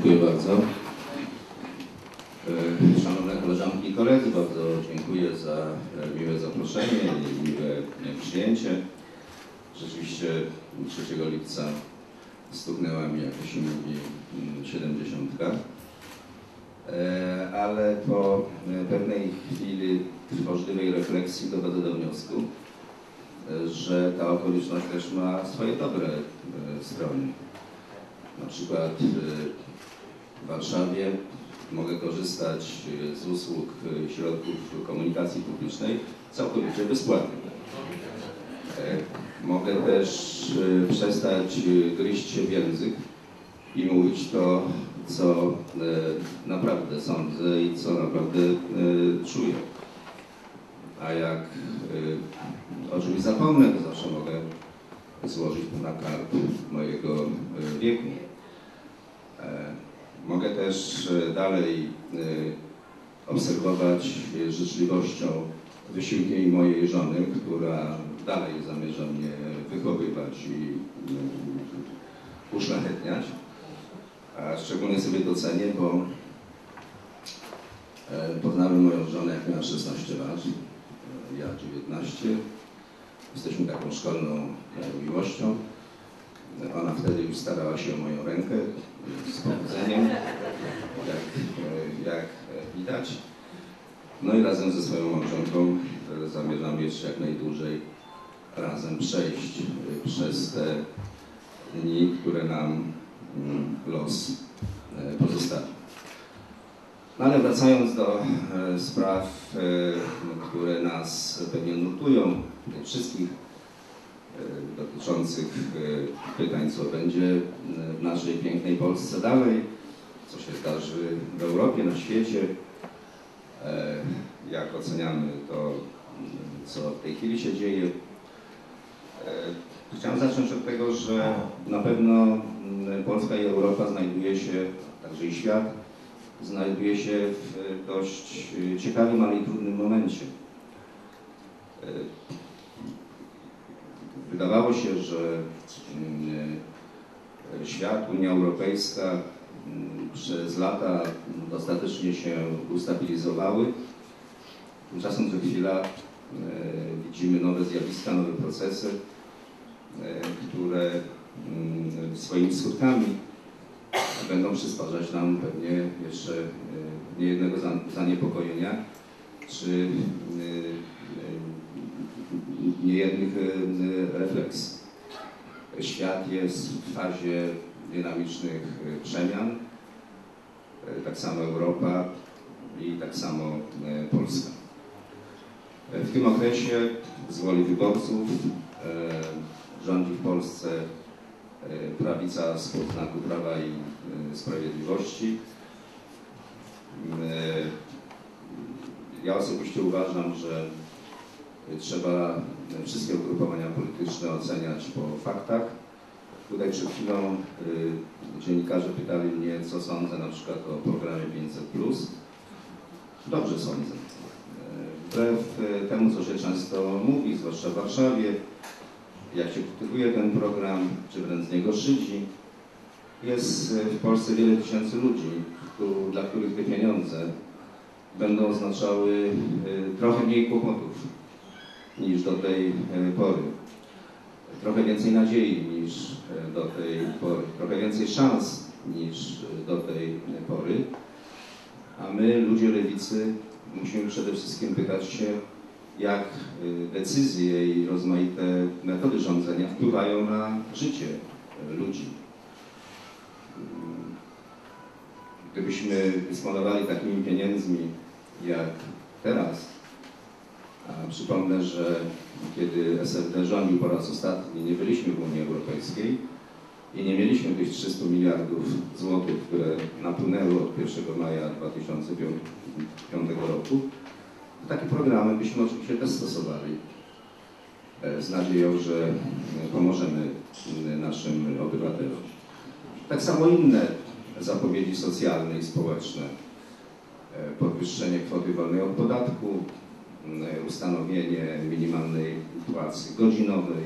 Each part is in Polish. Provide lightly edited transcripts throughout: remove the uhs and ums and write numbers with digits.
Dziękuję bardzo. Szanowne koleżanki i koledzy, bardzo dziękuję za miłe zaproszenie i miłe przyjęcie. Rzeczywiście 3 lipca stuknęła mi, jak to się mówi, 70. Ale po pewnej chwili trwożliwej refleksji dochodzę do wniosku, że ta okoliczność też ma swoje dobre strony. Na przykład w Warszawie mogę korzystać z usług środków komunikacji publicznej całkowicie bezpłatnie. Mogę też przestać gryźć się w język i mówić to, co naprawdę sądzę i co naprawdę czuję. A jak o czymś zapomnę, to zawsze mogę złożyć na karb mojego wieku. Mogę też dalej obserwować życzliwością wysiłki mojej żony, która dalej zamierza mnie wychowywać i uszlachetniać. A szczególnie sobie to cenię, bo poznałem moją żonę, jak miała 16 lat, ja 19. Jesteśmy taką szkolną miłością. Ona wtedy już starała się o moją rękę z powodzeniem, jak widać. No i razem ze swoją małżonką zamierzam jeszcze jak najdłużej razem przejść przez te dni, które nam los pozostawi. No ale wracając do spraw, które nas pewnie nurtują, tych wszystkich dotyczących pytań, co będzie w naszej pięknej Polsce dalej, co się zdarzy w Europie, na świecie, jak oceniamy to, co w tej chwili się dzieje. Chciałem zacząć od tego, że na pewno Polska i Europa znajduje się, także i świat, znajduje się w dość ciekawym, ale i trudnym momencie. Wydawało się, że świat, Unia Europejska przez lata dostatecznie się ustabilizowały. Tymczasem co chwila widzimy nowe zjawiska, nowe procesy, które swoimi skutkami będą przysparzać nam pewnie jeszcze niejednego zaniepokojenia, czy niejednych refleksji. Świat jest w fazie dynamicznych przemian, tak samo Europa i tak samo Polska. W tym okresie z woli wyborców rządzi w Polsce prawica spod znaku Prawa i Sprawiedliwości. Ja osobiście uważam, że trzeba wszystkie ugrupowania polityczne oceniać po faktach. Tutaj przed chwilą dziennikarze pytali mnie, co sądzę na przykład o programie 500+. Dobrze sądzę. Wbrew temu, co się często mówi, zwłaszcza w Warszawie, jak się krytykuje ten program, czy wręcz z niego szydzi, jest w Polsce wiele tysięcy ludzi, dla których te pieniądze będą oznaczały trochę mniej kłopotów niż do tej pory. Trochę więcej nadziei niż do tej pory. Trochę więcej szans niż do tej pory. A my, ludzie lewicy, musimy przede wszystkim pytać się, jak decyzje i rozmaite metody rządzenia wpływają na życie ludzi. Gdybyśmy dysponowali takimi pieniędzmi jak teraz, a przypomnę, że kiedy SLD rządził po raz ostatni, nie byliśmy w Unii Europejskiej i nie mieliśmy tych 300 miliardów złotych, które napłynęły od 1 maja 2005 roku, to takie programy byśmy oczywiście też stosowali z nadzieją, że pomożemy naszym obywatelom. Tak samo inne zapowiedzi socjalne i społeczne, podwyższenie kwoty wolnej od podatku, ustanowienie minimalnej płacy godzinowej,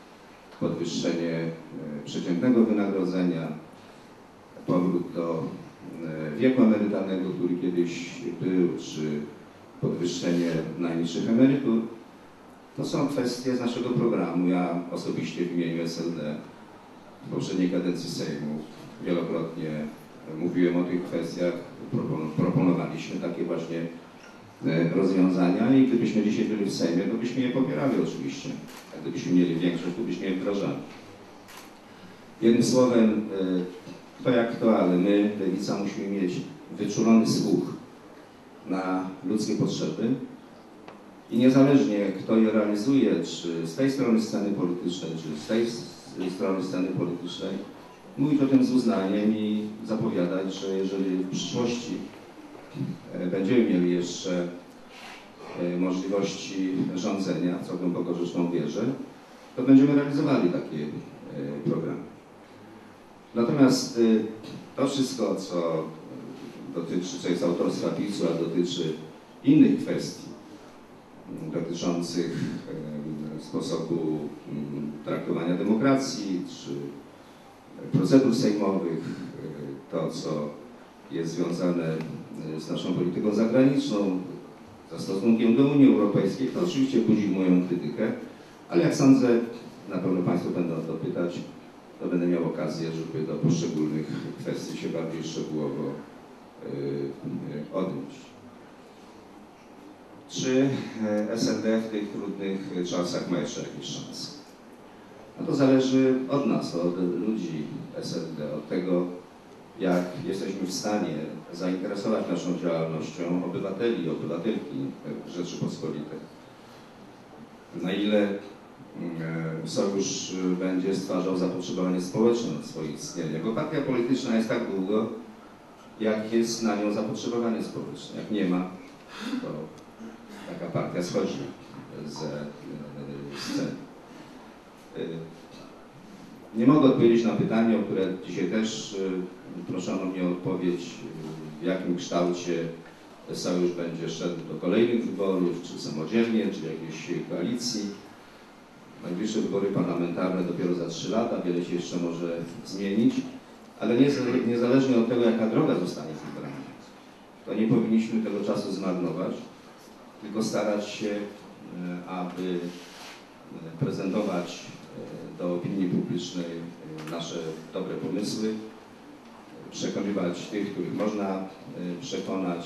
podwyższenie przeciętnego wynagrodzenia, powrót do wieku emerytalnego, który kiedyś był, czy podwyższenie najniższych emerytur. To są kwestie z naszego programu. Ja osobiście w imieniu SLD w poprzedniej kadencji Sejmu wielokrotnie mówiłem o tych kwestiach, proponowaliśmy takie właśnie rozwiązania i gdybyśmy dzisiaj byli w Sejmie, to byśmy je popierali oczywiście. A gdybyśmy mieli większość, to byśmy je wdrażali. Jednym słowem, to jak to, ale my, Lewica, musimy mieć wyczulony słuch na ludzkie potrzeby i niezależnie kto je realizuje, czy z tej strony sceny politycznej, czy z tej strony sceny politycznej, mówić o tym z uznaniem i zapowiadać, że jeżeli w przyszłości będziemy mieli jeszcze możliwości rządzenia, co głęboko zresztą wierzę, to będziemy realizowali takie programy. Natomiast to wszystko, co dotyczy, co jest autorstwa PiS-u, a dotyczy innych kwestii dotyczących sposobu traktowania demokracji, czy procedur sejmowych, to co jest związane z naszą polityką zagraniczną, ze stosunkiem do Unii Europejskiej, to oczywiście budzi moją krytykę, ale jak sądzę, na pewno Państwo będą o to pytać, to będę miał okazję, żeby do poszczególnych kwestii się bardziej szczegółowo odnieść. Czy SLD w tych trudnych czasach ma jeszcze jakieś szanse? No to zależy od nas, od ludzi SLD, od tego, jak jesteśmy w stanie zainteresować naszą działalnością obywateli i obywatelki Rzeczypospolitej. Na ile Sojusz będzie stwarzał zapotrzebowanie społeczne na swoje istnienie, bo partia polityczna jest tak długo, jak jest na nią zapotrzebowanie społeczne. Jak nie ma, to taka partia schodzi ze sceny. Nie mogę odpowiedzieć na pytanie, o które dzisiaj też proszono mnie o odpowiedź, w jakim kształcie Sojusz będzie szedł do kolejnych wyborów, czy samodzielnie, czy jakiejś koalicji. Najbliższe wybory parlamentarne dopiero za 3 lata, wiele się jeszcze może zmienić, ale niezależnie od tego, jaka droga zostanie wybrana, to nie powinniśmy tego czasu zmarnować, tylko starać się, aby prezentować do opinii publicznej nasze dobre pomysły, przekonywać tych, których można przekonać,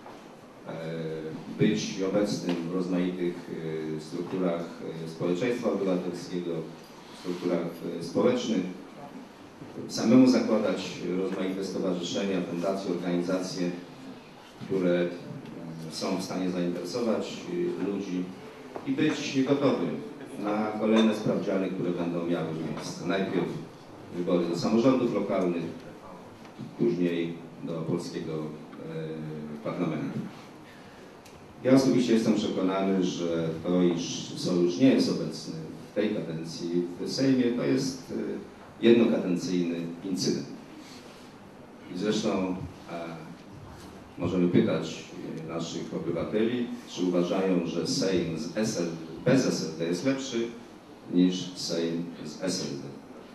być obecnym w rozmaitych strukturach społeczeństwa obywatelskiego, strukturach społecznych, samemu zakładać rozmaite stowarzyszenia, fundacje, organizacje, które są w stanie zainteresować ludzi i być gotowym na kolejne sprawdziany, które będą miały miejsce. Najpierw wybory do samorządów lokalnych, później do polskiego parlamentu. Ja osobiście jestem przekonany, że to, iż Sojusz nie jest obecny w tej kadencji w Sejmie, to jest jednokadencyjny incydent. I zresztą możemy pytać naszych obywateli, czy uważają, że Sejm bez SLD jest lepszy niż Sejm z SLD.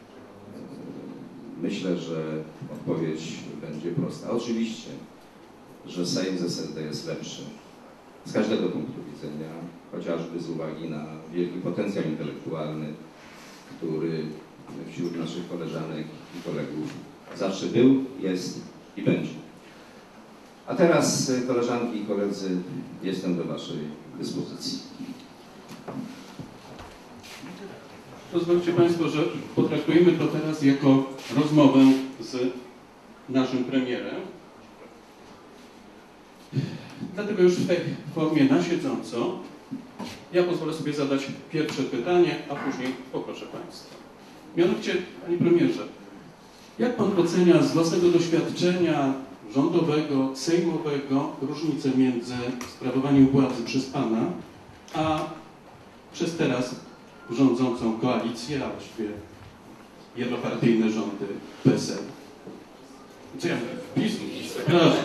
Myślę, że odpowiedź będzie prosta. Oczywiście, że Sejm z SLD jest lepszy z każdego punktu widzenia, chociażby z uwagi na wielki potencjał intelektualny, który wśród naszych koleżanek i kolegów zawsze był, jest i będzie. A teraz, koleżanki i koledzy, jestem do Waszej dyspozycji. Pozwólcie Państwo, że potraktujemy to teraz jako rozmowę z naszym premierem. Dlatego już w tej formie na siedząco ja pozwolę sobie zadać pierwsze pytanie, a później poproszę Państwa. Mianowicie, Panie Premierze, jak Pan ocenia z własnego doświadczenia rządowego, sejmowego różnicę między sprawowaniem władzy przez Pana, a przez teraz rządzącą koalicję, a właściwie jednopartyjne rządy PSL? Co ja mówię? PiS? Proszę.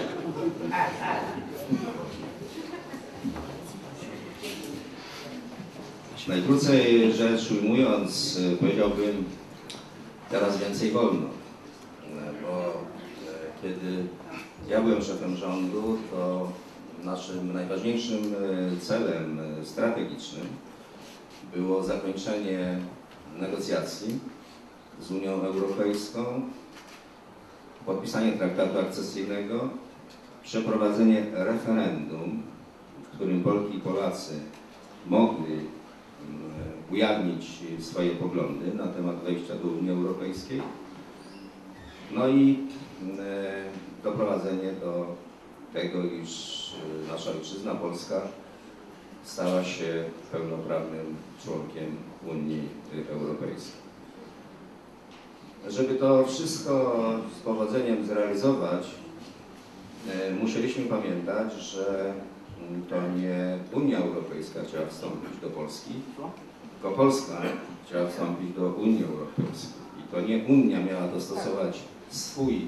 Najkrócej rzecz ujmując, powiedziałbym, teraz więcej wolno, bo kiedy ja byłem szefem rządu, to naszym najważniejszym celem strategicznym było zakończenie negocjacji z Unią Europejską, podpisanie traktatu akcesyjnego, przeprowadzenie referendum, w którym Polki i Polacy mogli ujawnić swoje poglądy na temat wejścia do Unii Europejskiej, no i doprowadzenie do tego, iż nasza ojczyzna Polska stała się pełnoprawnym członkiem Unii Europejskiej. Żeby to wszystko z powodzeniem zrealizować, musieliśmy pamiętać, że to nie Unia Europejska chciała wstąpić do Polski, tylko Polska chciała wstąpić do Unii Europejskiej. I to nie Unia miała dostosować swój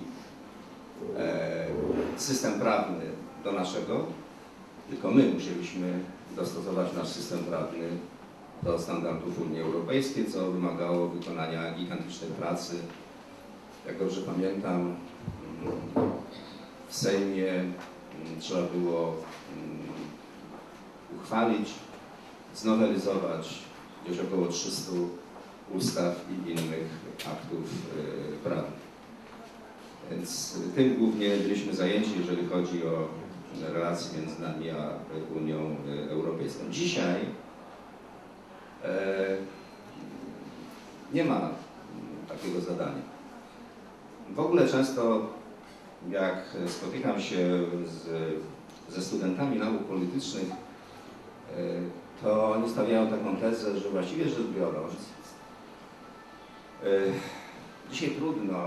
system prawny do naszego, tylko my musieliśmy dostosować nasz system prawny do standardów Unii Europejskiej, co wymagało wykonania gigantycznej pracy. Jak dobrze pamiętam, w Sejmie trzeba było uchwalić, znowelizować gdzieś około 300 ustaw i innych aktów prawnych. Więc tym głównie byliśmy zajęci, jeżeli chodzi o relacje między nami a Unią Europejską. Dzisiaj nie ma takiego zadania. W ogóle często, jak spotykam się ze studentami nauk politycznych, to oni stawiają taką tezę, że właściwie rzecz biorąc, dzisiaj trudno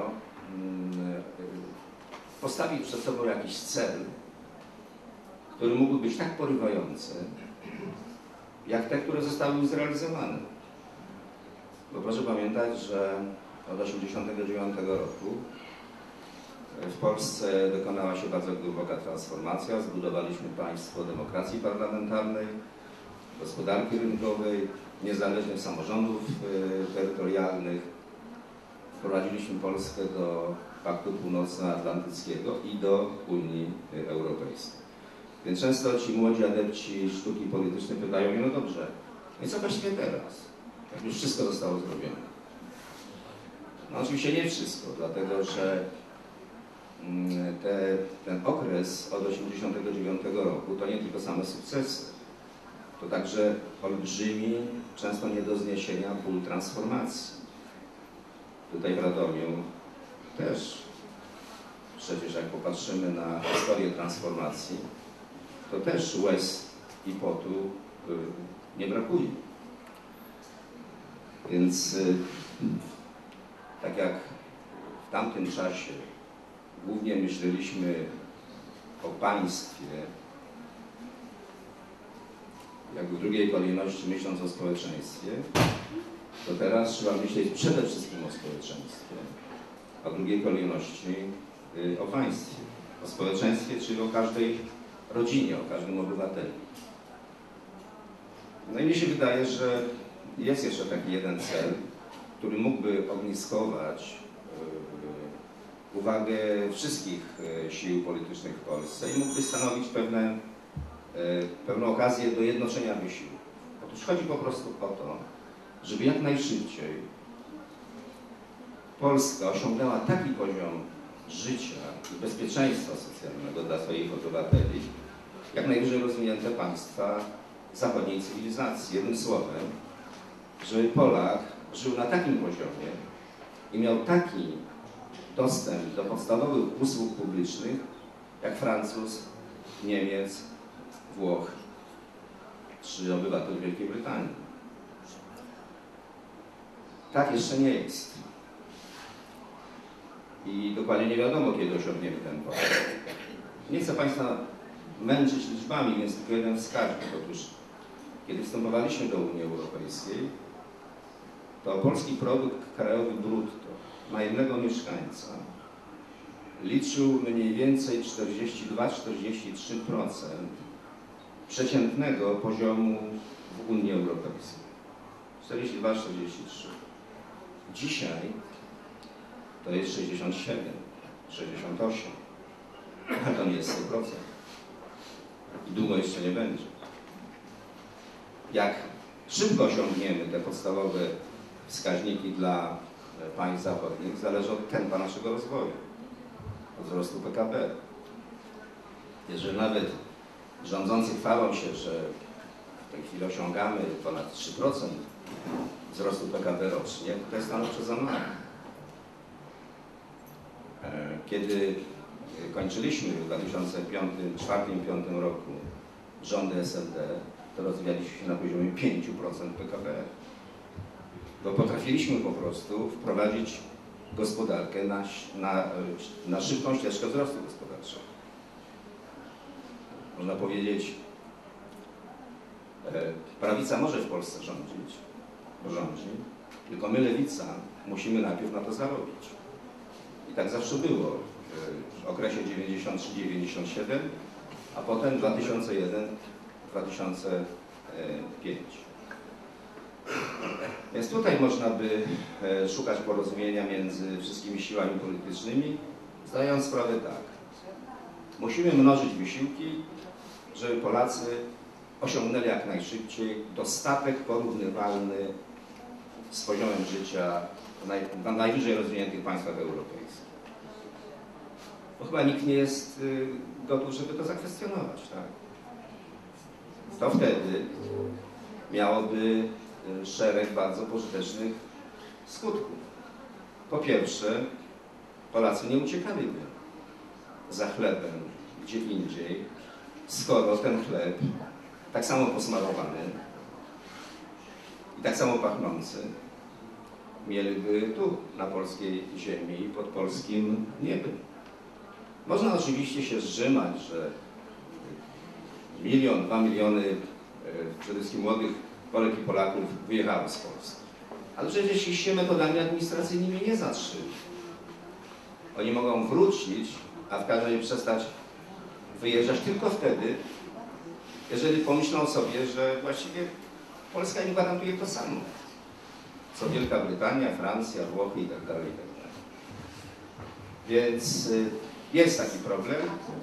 postawić przed sobą jakiś cel, który mógłby być tak porywający, jak te, które zostały już zrealizowane. Bo proszę pamiętać, że od 1989 roku w Polsce dokonała się bardzo głęboka transformacja. Zbudowaliśmy państwo demokracji parlamentarnej, gospodarki rynkowej, niezależnych samorządów terytorialnych. Wprowadziliśmy Polskę do Paktu Północnoatlantyckiego i do Unii Europejskiej. Więc często ci młodzi adepci sztuki politycznej pytają mnie, no dobrze, no i co właściwie teraz, jak już wszystko zostało zrobione? No oczywiście nie wszystko, dlatego że ten okres od 1989 roku to nie tylko same sukcesy, to także olbrzymi, często nie do zniesienia ból transformacji. Tutaj w Radomiu też, przecież jak popatrzymy na historię transformacji, to też łez i potu nie brakuje. Więc tak jak w tamtym czasie głównie myśleliśmy o państwie, jak w drugiej kolejności myśląc o społeczeństwie, to teraz trzeba myśleć przede wszystkim o społeczeństwie, a w drugiej kolejności o państwie, o społeczeństwie, czyli o każdej rodzinie, o każdym obywatelu. No i mi się wydaje, że jest jeszcze taki jeden cel, który mógłby ogniskować uwagę wszystkich sił politycznych w Polsce i mógłby stanowić pewną okazję do jednoczenia wysiłków. Otóż chodzi po prostu o to, żeby jak najszybciej Polska osiągnęła taki poziom życia i bezpieczeństwa socjalnego dla swoich obywateli, jak najwyżej rozwinięte państwa zachodniej cywilizacji. Jednym słowem, żeby Polak żył na takim poziomie i miał taki dostęp do podstawowych usług publicznych, jak Francuz, Niemiec, Włoch czy obywatel Wielkiej Brytanii. Tak jeszcze nie jest. I dokładnie nie wiadomo, kiedy osiągniemy ten poziom. Nie chcę Państwa męczyć liczbami, więc tylko jeden wskaźnik. Otóż, kiedy wstępowaliśmy do Unii Europejskiej, to polski produkt krajowy brutto na jednego mieszkańca liczył mniej więcej 42-43% przeciętnego poziomu w Unii Europejskiej. 42-43. Dzisiaj to jest 67, 68. to nie jest 100%. I długo jeszcze nie będzie. Jak szybko osiągniemy te podstawowe wskaźniki dla państw zachodnich, zależy od tempa naszego rozwoju, od wzrostu PKB. Jeżeli nawet rządzący chwalą się, że w tej chwili osiągamy ponad 3% wzrostu PKB rocznie, to jest stanowczo za mało. Kiedy kończyliśmy w 2004-2005 roku rządy SLD, to rozwijaliśmy się na poziomie 5% PKB. Bo potrafiliśmy po prostu wprowadzić gospodarkę na szybką ścieżkę wzrostu gospodarczego. Można powiedzieć, prawica może w Polsce rządzić, tylko my, lewica, musimy najpierw na to zarobić. I tak zawsze było w okresie 93-97, a potem 2001-2005. Więc tutaj można by szukać porozumienia między wszystkimi siłami politycznymi, zdając sprawę tak. Musimy mnożyć wysiłki, żeby Polacy osiągnęli jak najszybciej dostatek porównywalny z poziomem życia w najwyżej rozwiniętych państwach europejskich. Bo chyba nikt nie jest gotów, żeby to zakwestionować, tak? To wtedy miałoby szereg bardzo pożytecznych skutków. Po pierwsze, Polacy nie uciekaliby za chlebem gdzie indziej, skoro ten chleb, tak samo posmarowany i tak samo pachnący, mieliby tu, na polskiej ziemi i pod polskim niebem. Można oczywiście się zrzymać, że 1 milion, 2 miliony przede wszystkim młodych Polek i Polaków wyjechało z Polski. Ale przecież się metodami administracyjnymi nie zatrzyma. Oni mogą wrócić, a w każdym razie przestać wyjeżdżać tylko wtedy, jeżeli pomyślą sobie, że właściwie Polska im gwarantuje to samo, co Wielka Brytania, Francja, Włochy itd. Więc jest taki problem,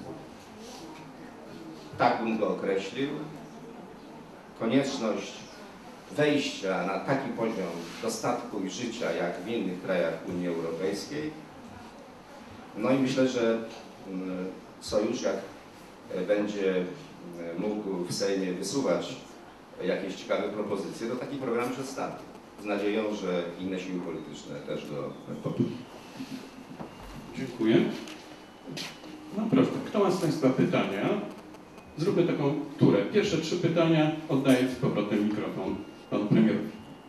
tak bym go określił. Konieczność wejścia na taki poziom dostatku i życia, jak w innych krajach Unii Europejskiej. No i myślę, że Sojusz, jak będzie mógł w Sejmie wysuwać jakieś ciekawe propozycje, to taki program przedstawi. Z nadzieją, że inne siły polityczne też go poprzą. Dziękuję. No proszę, kto ma z Państwa pytania? Zróbmy taką turę. Pierwsze 3 pytania, oddaję z powrotem mikrofon panu premierowi.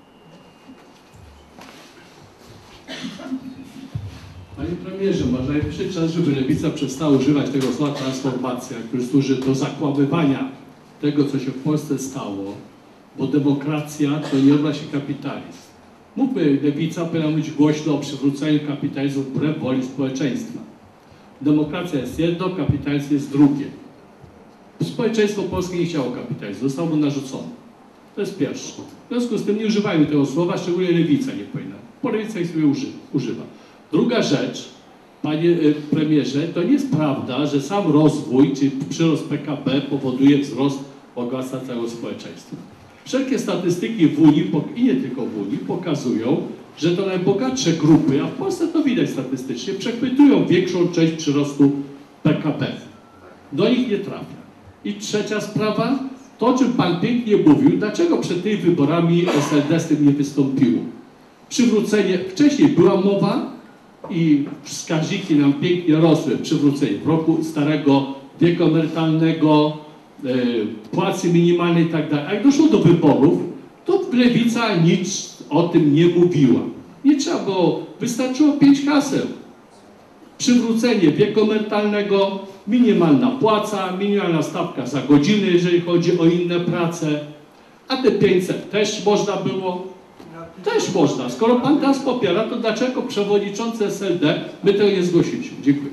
Panie premierze, może najwyższy czas, żeby Lewica przestała używać tego słowa transformacja, który służy do zakłamywania tego, co się w Polsce stało, bo demokracja to nie równa się kapitalizm. Mówmy, Lewica powinna mówić głośno o przywróceniu kapitalizmu wbrew woli społeczeństwa. Demokracja jest jedno, kapitalizm jest drugie. Społeczeństwo polskie nie chciało kapitalizmu, zostało mu narzucone. To jest pierwsze. W związku z tym nie używajmy tego słowa, szczególnie Lewica nie powinna. Bo Lewica ich sobie używa. Druga rzecz, panie premierze, to nie jest prawda, że sam rozwój, czy przyrost PKB powoduje wzrost bogactwa całego społeczeństwa. Wszelkie statystyki w Unii, i nie tylko w Unii, pokazują, że to najbogatsze grupy, a w Polsce to widać statystycznie, przechwytują większą część przyrostu PKB. Do nich nie trafia. I trzecia sprawa, to o czym pan pięknie mówił, dlaczego przed tymi wyborami SLD z tym nie wystąpiło. Przywrócenie, wcześniej była mowa i wskaźniki nam pięknie rosły, przywrócenie w roku starego wieku emerytalnego, płacy minimalnej i tak dalej. A jak doszło do wyborów, to Lewica nic o tym nie mówiła. Nie trzeba było, wystarczyło 5 haseł. Przywrócenie wieku emerytalnego, minimalna płaca, minimalna stawka za godzinę, jeżeli chodzi o inne prace, a te 500 też można było. Też można. Skoro pan teraz popiera, to dlaczego przewodniczący SLD my tego nie zgłosiliśmy? Dziękuję.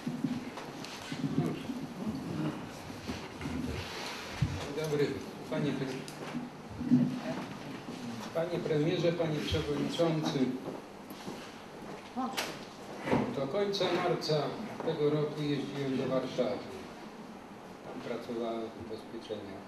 Dzień dobry. Panie premierze, panie przewodniczący. Do końca marca tego roku jeździłem do Warszawy. Tam pracowałem w ubezpieczeniach.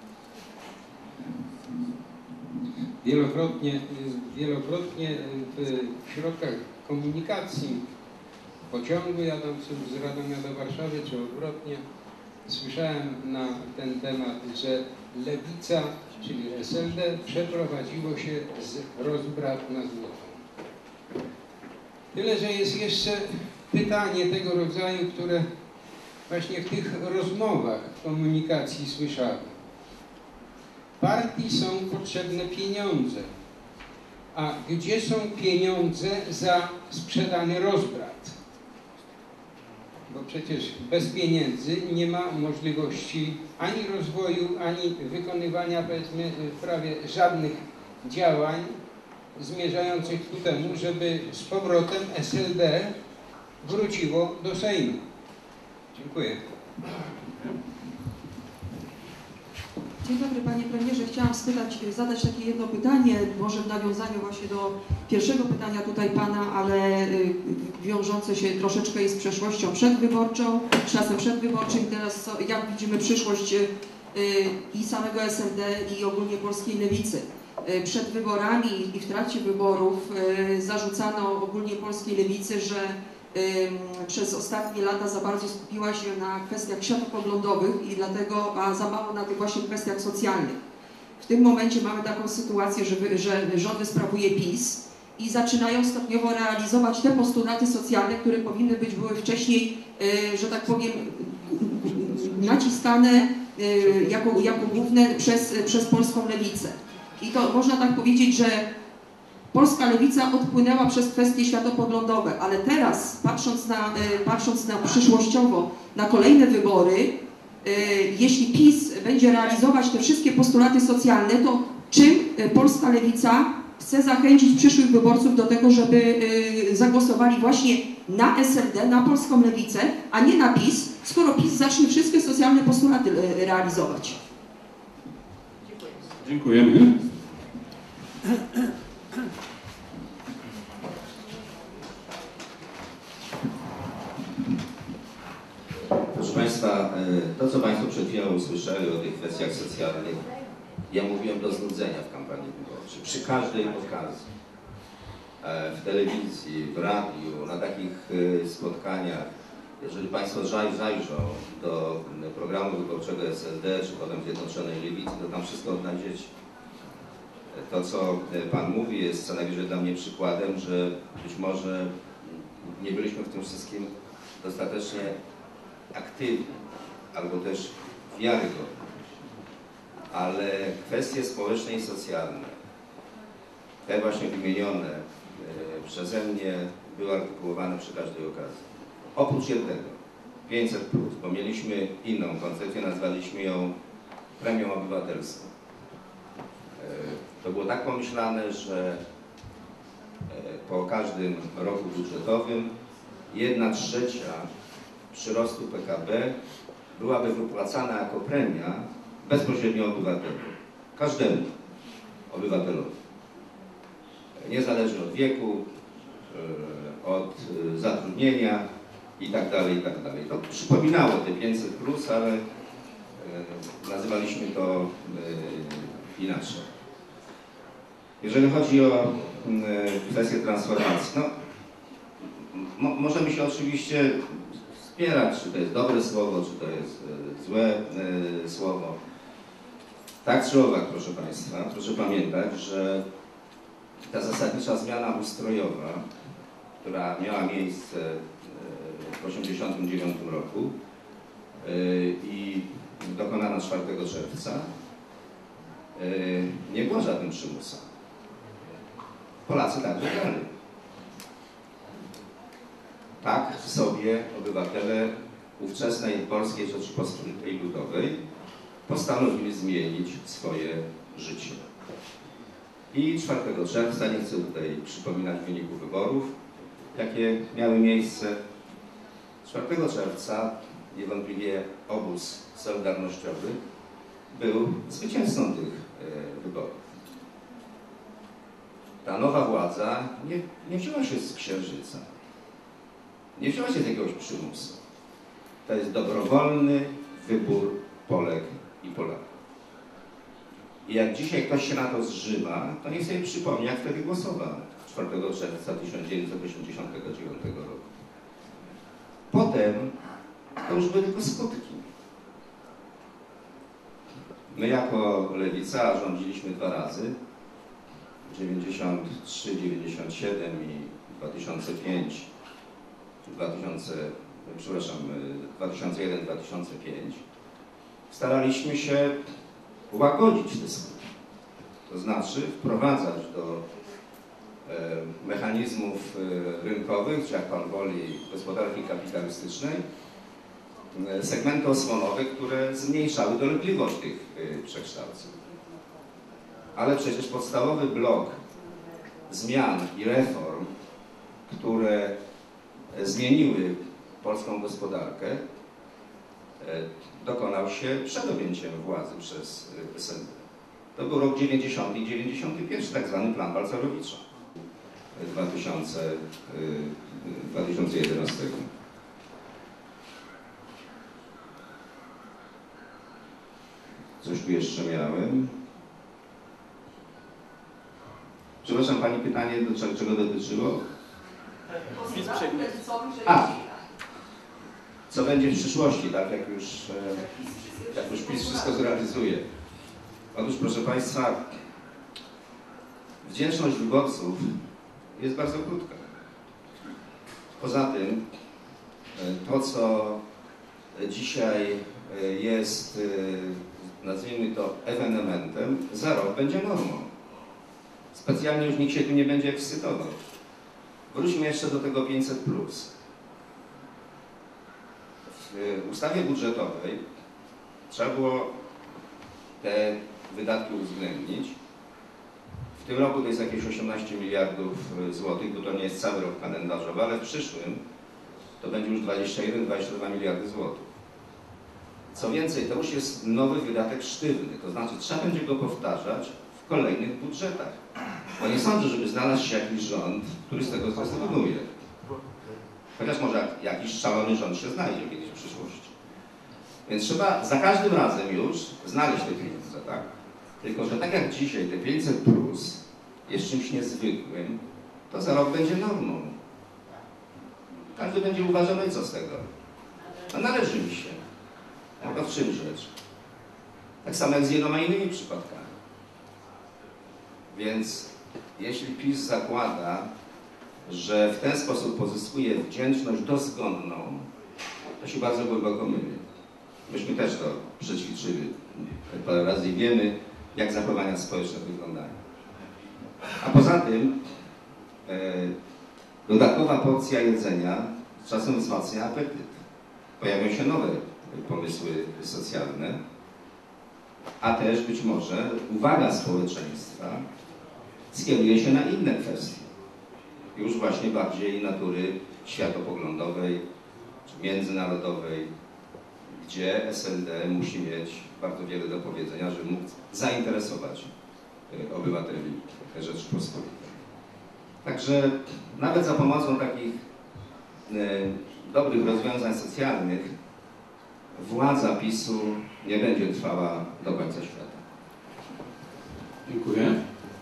Wielokrotnie w środkach komunikacji, w pociągu jadącym z Radomia do Warszawy, czy odwrotnie, słyszałem na ten temat, że Lewica, czyli SLD, przeprowadziło się z rozbrat na złotą. Tyle, że jest jeszcze pytanie tego rodzaju, które właśnie w tych rozmowach komunikacji słyszałem. Partii są potrzebne pieniądze. A gdzie są pieniądze za sprzedany rozbrat? Bo przecież bez pieniędzy nie ma możliwości ani rozwoju, ani wykonywania, powiedzmy, prawie żadnych działań zmierzających ku temu, żeby z powrotem SLD wróciło do Sejmu. Dziękuję. Dzień dobry, panie premierze. Chciałam zadać takie jedno pytanie, może w nawiązaniu właśnie do pierwszego pytania tutaj pana, ale wiążące się troszeczkę jest z przeszłością przedwyborczą, czasem przedwyborczym. Teraz jak widzimy przyszłość i samego SLD i ogólnie polskiej lewicy. Przed wyborami i w trakcie wyborów zarzucano ogólnie polskiej lewicy, że przez ostatnie lata za bardzo skupiła się na kwestiach światopoglądowych i dlatego za mało na tych właśnie kwestiach socjalnych. W tym momencie mamy taką sytuację, że rządy sprawuje PiS i zaczynają stopniowo realizować te postulaty socjalne, które były wcześniej, że tak powiem, naciskane jako główne przez polską lewicę. I to można tak powiedzieć, że polska lewica odpłynęła przez kwestie światopoglądowe, ale teraz, patrząc na przyszłościowo, na kolejne wybory, jeśli PiS będzie realizować te wszystkie postulaty socjalne, to czym polska lewica chce zachęcić przyszłych wyborców do tego, żeby zagłosowali właśnie na SLD, na polską lewicę, a nie na PiS, skoro PiS zacznie wszystkie socjalne postulaty realizować? Dziękujemy. Proszę Państwa, to co Państwo przed chwilą usłyszeli o tych kwestiach socjalnych, ja mówiłem do znudzenia w kampanii wyborczej. Przy każdej okazji, w telewizji, w radiu, na takich spotkaniach, jeżeli Państwo zajrzą do programu wyborczego SLD, czy potem Zjednoczonej Lewicy, to tam wszystko odnajdziecie. To, co Pan mówi, jest co najwyżej dla mnie przykładem, że być może nie byliśmy w tym wszystkim dostatecznie aktywni, albo też wiarygodni. Ale kwestie społeczne i socjalne, te właśnie wymienione przeze mnie, były artykułowane przy każdej okazji. Oprócz jednego, 500+, bo mieliśmy inną koncepcję, nazwaliśmy ją premią obywatelską. To było tak pomyślane, że po każdym roku budżetowym 1/3 przyrostu PKB byłaby wypłacana jako premia bezpośrednio obywatelom. Każdemu obywatelowi. Niezależnie od wieku, od zatrudnienia itd., itd. To przypominało te 500+, ale nazywaliśmy to inaczej. Jeżeli chodzi o kwestię transformacji, no, możemy się oczywiście spierać, czy to jest dobre słowo, czy to jest złe słowo. Tak czy owak, proszę Państwa, proszę pamiętać, że ta zasadnicza zmiana ustrojowa, która miała miejsce w 1989 roku i dokonana 4 czerwca, nie była żadnym przymusem. Polacy tak wybrali. Tak sobie obywatele ówczesnej Polskiej Rzeczypospolitej Ludowej postanowili zmienić swoje życie. I 4 czerwca, nie chcę tutaj przypominać wyników wyborów, jakie miały miejsce. 4 czerwca niewątpliwie obóz solidarnościowy był zwycięzcą tych wyborów. Ta nowa władza nie wzięła się z księżyca, nie wzięła się z jakiegoś przymusu. to jest dobrowolny wybór Polek i Polaków. I jak dzisiaj ktoś się na to zżyma, to niech sobie przypomni, jak wtedy głosował 4 czerwca 1989 roku. Potem to już były tylko skutki. My jako Lewica rządziliśmy 2 razy, 93, 97 i 2005, 2001, 2005. Staraliśmy się łagodzić te skutki. To znaczy wprowadzać do mechanizmów rynkowych, czy jak pan woli, gospodarki kapitalistycznej, segmenty osłonowe, które zmniejszały dolegliwość tych przekształceń. Ale przecież podstawowy blok zmian i reform, które zmieniły polską gospodarkę, dokonał się przed objęciem władzy przez SLD. To był rok 90 i 91, tak zwany plan Balcerowicza 2011. Coś tu jeszcze miałem. Przepraszam, pani pytanie do czego dotyczyło? Co będzie w przyszłości, tak? Jak już PiS wszystko zrealizuje. Otóż, proszę państwa, wdzięczność wyborców jest bardzo krótka. Poza tym, to co dzisiaj jest, nazwijmy to, ewenementem, za rok będzie normą. Specjalnie już nikt się tu nie będzie ekscytował. Wróćmy jeszcze do tego 500+. W ustawie budżetowej trzeba było te wydatki uwzględnić. W tym roku to jest jakieś 18 miliardów złotych, bo to nie jest cały rok kalendarzowy, ale w przyszłym to będzie już 21-22 miliardy złotych. Co więcej, to już jest nowy wydatek sztywny, to znaczy trzeba będzie go powtarzać w kolejnych budżetach. Bo nie sądzę, żeby znalazł się jakiś rząd, który z tego zrezygnuje. Chociaż może jakiś szalony rząd się znajdzie kiedyś w przyszłości. Więc trzeba za każdym razem już znaleźć te pieniądze, tak? Tylko że tak jak dzisiaj te 500+ jest czymś niezwykłym, to za rok będzie normą. Każdy będzie uważał, no i co z tego? No należy mi się. No to w czym rzecz? Tak samo jak z wieloma innymi przypadkami. Więc jeśli PiS zakłada, że w ten sposób pozyskuje wdzięczność dozgonną, to się bardzo głęboko myli. Myśmy też to przećwiczyli parę razy i wiemy, jak zachowania społeczne wyglądają. A poza tym dodatkowa porcja jedzenia czasem wzmacnia apetyt. Pojawią się nowe pomysły socjalne, a też być może uwaga społeczeństwa skieruje się na inne kwestie. Już właśnie bardziej natury światopoglądowej czy międzynarodowej, gdzie SLD musi mieć bardzo wiele do powiedzenia, żeby móc zainteresować obywateli Rzeczypospolitej. Także nawet za pomocą takich dobrych rozwiązań socjalnych władza PiS-u nie będzie trwała do końca świata. Dziękuję.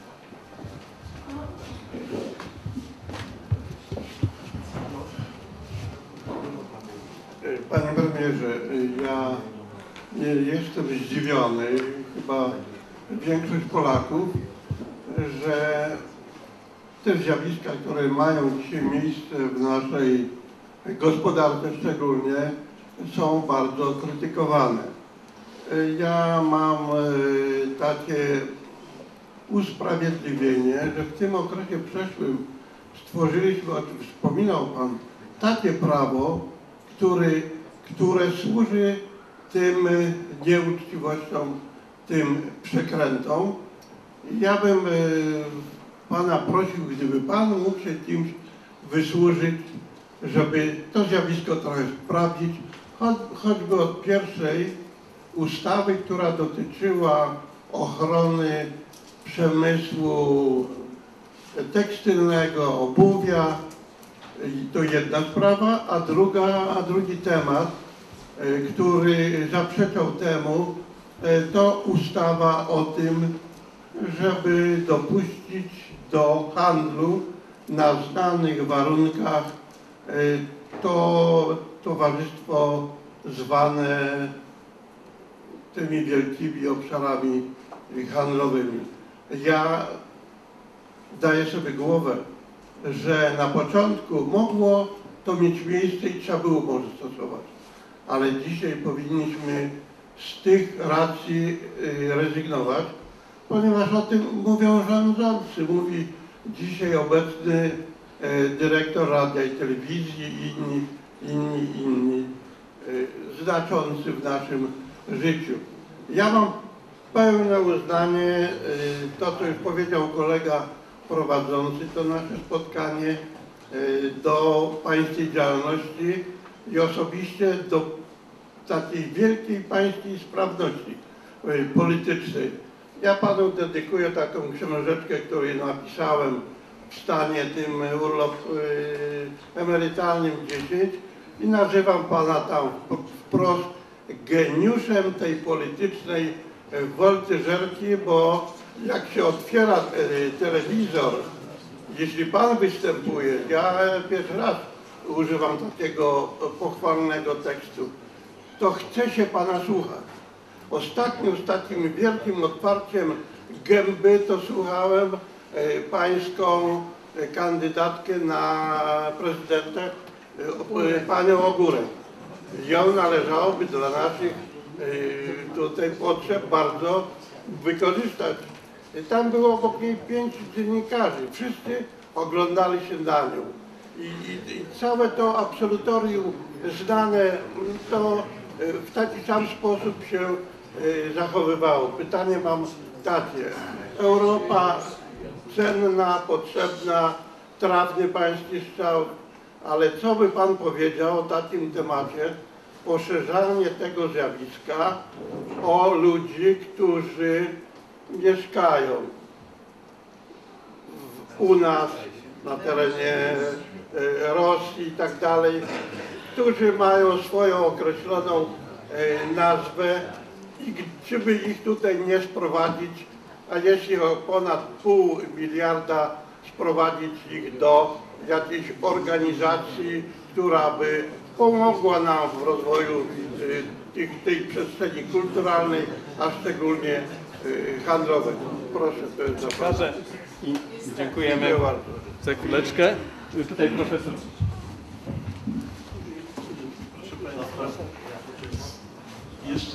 Panie premierze, ja jestem zdziwiony, chyba większość Polaków, że te zjawiska, które mają dzisiaj miejsce w naszej gospodarce szczególnie, są bardzo krytykowane. Ja mam takie usprawiedliwienie, że w tym okresie przeszłym stworzyliśmy, o czym wspominał Pan, takie prawo, które służy tym nieuczciwościom, tym przekrętom. Ja bym Pana prosił, gdyby Pan mógł się kimś wysłużyć, żeby to zjawisko trochę sprawdzić, choćby od pierwszej ustawy, która dotyczyła ochrony przemysłu tekstylnego, obuwia. To jedna sprawa, a drugi temat który zaprzeczał temu, to ustawa o tym, żeby dopuścić do handlu na znanych warunkach to towarzystwo zwane tymi wielkimi obszarami handlowymi. Ja daję sobie głowę, że na początku mogło to mieć miejsce i trzeba było może stosować, ale dzisiaj powinniśmy z tych racji rezygnować, ponieważ o tym mówią rządzący, mówi dzisiaj obecny dyrektor radia i telewizji i inni znaczący w naszym życiu. Ja mam pełne uznanie, to co już powiedział kolega prowadzący to nasze spotkanie, do pańskiej działalności i osobiście do takiej wielkiej pańskiej sprawności politycznej. Ja panu dedykuję taką książeczkę, którą napisałem w stanie tym urlop emerytalnym 10 i nazywam pana tam wprost geniuszem tej politycznej woltyżerki, bo jak się otwiera telewizor, jeśli pan występuje, ja pierwszy raz używam takiego pochwalnego tekstu, to chce się pana słuchać. Ostatnio z takim wielkim otwarciem gęby to słuchałem pańską kandydatkę na prezydenta, panią Ogórek. Ją należałoby dla naszych tutaj potrzeb bardzo wykorzystać. Tam było obok niej 5 dziennikarzy, wszyscy oglądali się na nią. I całe to absolutorium znane, to w taki sam sposób się zachowywało. Pytanie mam takie. Europa cenna, potrzebna, trafny pański strzał, ale co by pan powiedział o takim temacie? Poszerzanie tego zjawiska o ludzi, którzy mieszkają u nas, na terenie Rosji i tak dalej, którzy mają swoją określoną nazwę i czy by ich tutaj nie sprowadzić, a jeśli o ponad 0,5 miliarda sprowadzić ich do jakiejś organizacji, która by pomogła nam w rozwoju tej przestrzeni kulturalnej, a szczególnie handlowej. Proszę, to jest zapraszam. I dziękujemy za chwileczkę. Tutaj profesor. Jeszcze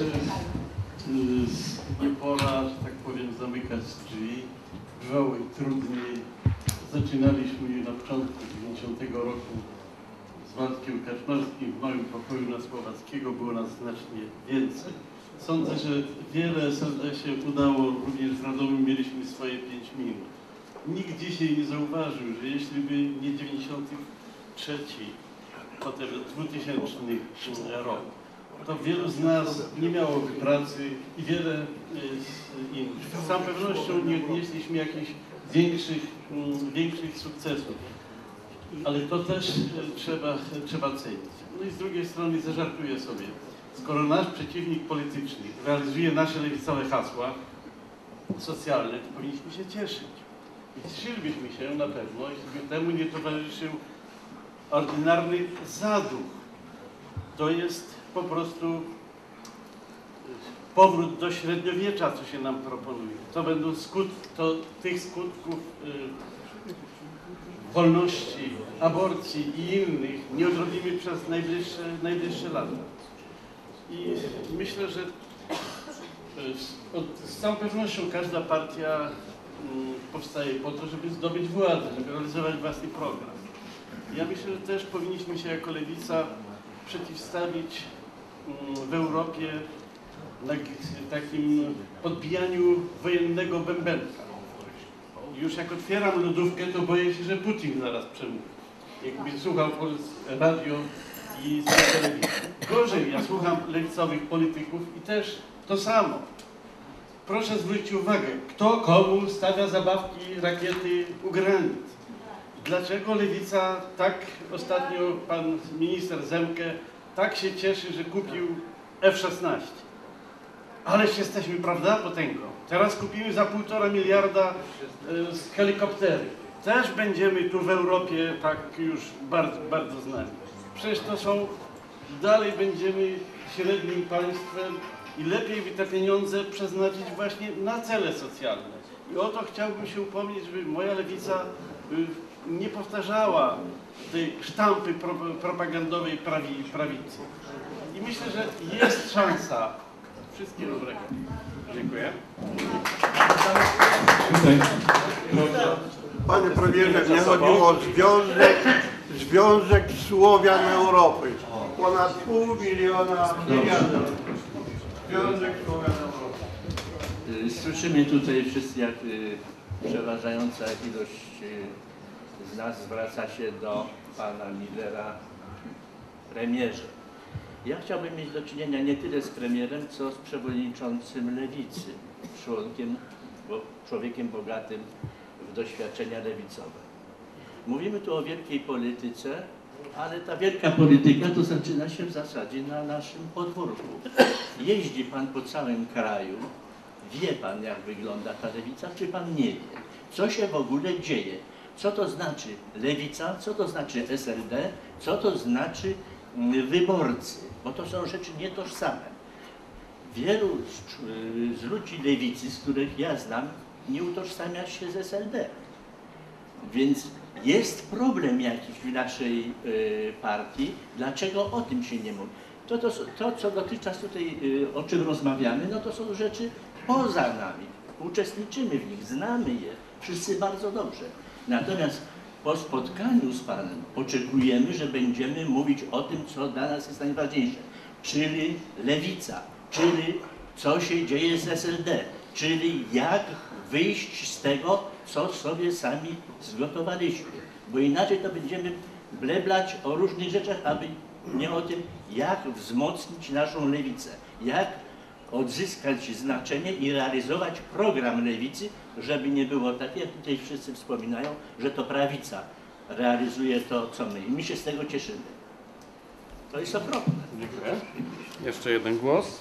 nie pora, że tak powiem, zamykać drzwi. Bywało trudniej. Zaczynaliśmy na początku 90 roku z Waldkiem Kaczmarskim w małym pokoju na Słowackiego. Było nas znacznie więcej. Sądzę, że wiele się udało, również z Radomiem mieliśmy swoje 5 minut. Nikt dzisiaj nie zauważył, że jeśli by nie 93, potem 2000 rok, to wielu z nas nie miałoby pracy i wiele innych. Z całą pewnością nie odnieśliśmy jakichś większych sukcesów, ale to też trzeba cenić. No i z drugiej strony zażartuję sobie, skoro nasz przeciwnik polityczny realizuje nasze lewicowe hasła socjalne, to powinniśmy się cieszyć. I cieszylibyśmy się na pewno, jeśli by temu nie towarzyszył ordynarny zaduch. To jest po prostu powrót do średniowiecza, co się nam proponuje. To będą tych skutków wolności, aborcji i innych nie odrobimy przez najbliższe lata. I myślę, że z całą pewnością każda partia powstaje po to, żeby zdobyć władzę, żeby realizować własny program. Ja myślę, że też powinniśmy się jako lewica przeciwstawić w Europie takim podbijaniu wojennego bębenka. Już jak otwieram lodówkę, to boję się, że Putin zaraz przemówi. Jakby słuchał radio i telewizji. Gorzej, ja słucham lewicowych polityków i też to samo. Proszę zwrócić uwagę, kto komu stawia zabawki, rakiety u granic. Dlaczego lewica tak, ostatnio pan minister Zemke tak się cieszy, że kupił F-16. Ależ jesteśmy, prawda, potęgą. Teraz kupimy za 1,5 miliarda helikoptery. Też będziemy tu w Europie tak już bardzo, bardzo znani. Przecież to są, dalej będziemy średnim państwem i lepiej by te pieniądze przeznaczyć właśnie na cele socjalne. I o to chciałbym się upomnieć, żeby moja lewica nie powtarzała tej sztampy propagandowej prawicy. I myślę, że jest szansa. Wszystkiego dobrego. Dziękuję. Panie premierze, mnie chodziło o Związek Słowian Europy. Ponad 0,5 miliona miliardów. Związek Słowian Europy. Słyszymy tutaj wszyscy, jak przeważająca ilość z nas zwraca się do pana Millera, premierze. Ja chciałbym mieć do czynienia nie tyle z premierem, co z przewodniczącym Lewicy, człowiekiem bogatym w doświadczenia lewicowe. Mówimy tu o wielkiej polityce, ale ta wielka polityka to zaczyna się w zasadzie na naszym podwórku. Jeździ pan po całym kraju, wie pan, jak wygląda ta lewica, czy pan nie wie? Co się w ogóle dzieje? Co to znaczy lewica, co to znaczy SLD, co to znaczy wyborcy, bo to są rzeczy nietożsame. Wielu z ludzi lewicy, z których ja znam, nie utożsamia się z SLD. Więc jest problem jakiś w naszej partii, dlaczego o tym się nie mówi. To, co dotychczas tutaj, o czym rozmawiamy, no to są rzeczy poza nami. Uczestniczymy w nich, znamy je, wszyscy bardzo dobrze. Natomiast po spotkaniu z panem oczekujemy, że będziemy mówić o tym, co dla nas jest najważniejsze, czyli lewica, czyli co się dzieje z SLD, czyli jak wyjść z tego, co sobie sami zgotowaliśmy. Bo inaczej to będziemy bleblać o różnych rzeczach, aby nie o tym, jak wzmocnić naszą lewicę, jak odzyskać znaczenie i realizować program lewicy, żeby nie było tak, jak tutaj wszyscy wspominają, że to prawica realizuje to, co my. I my się z tego cieszymy. To jest okropne. Dziękuję. Jeszcze jeden głos.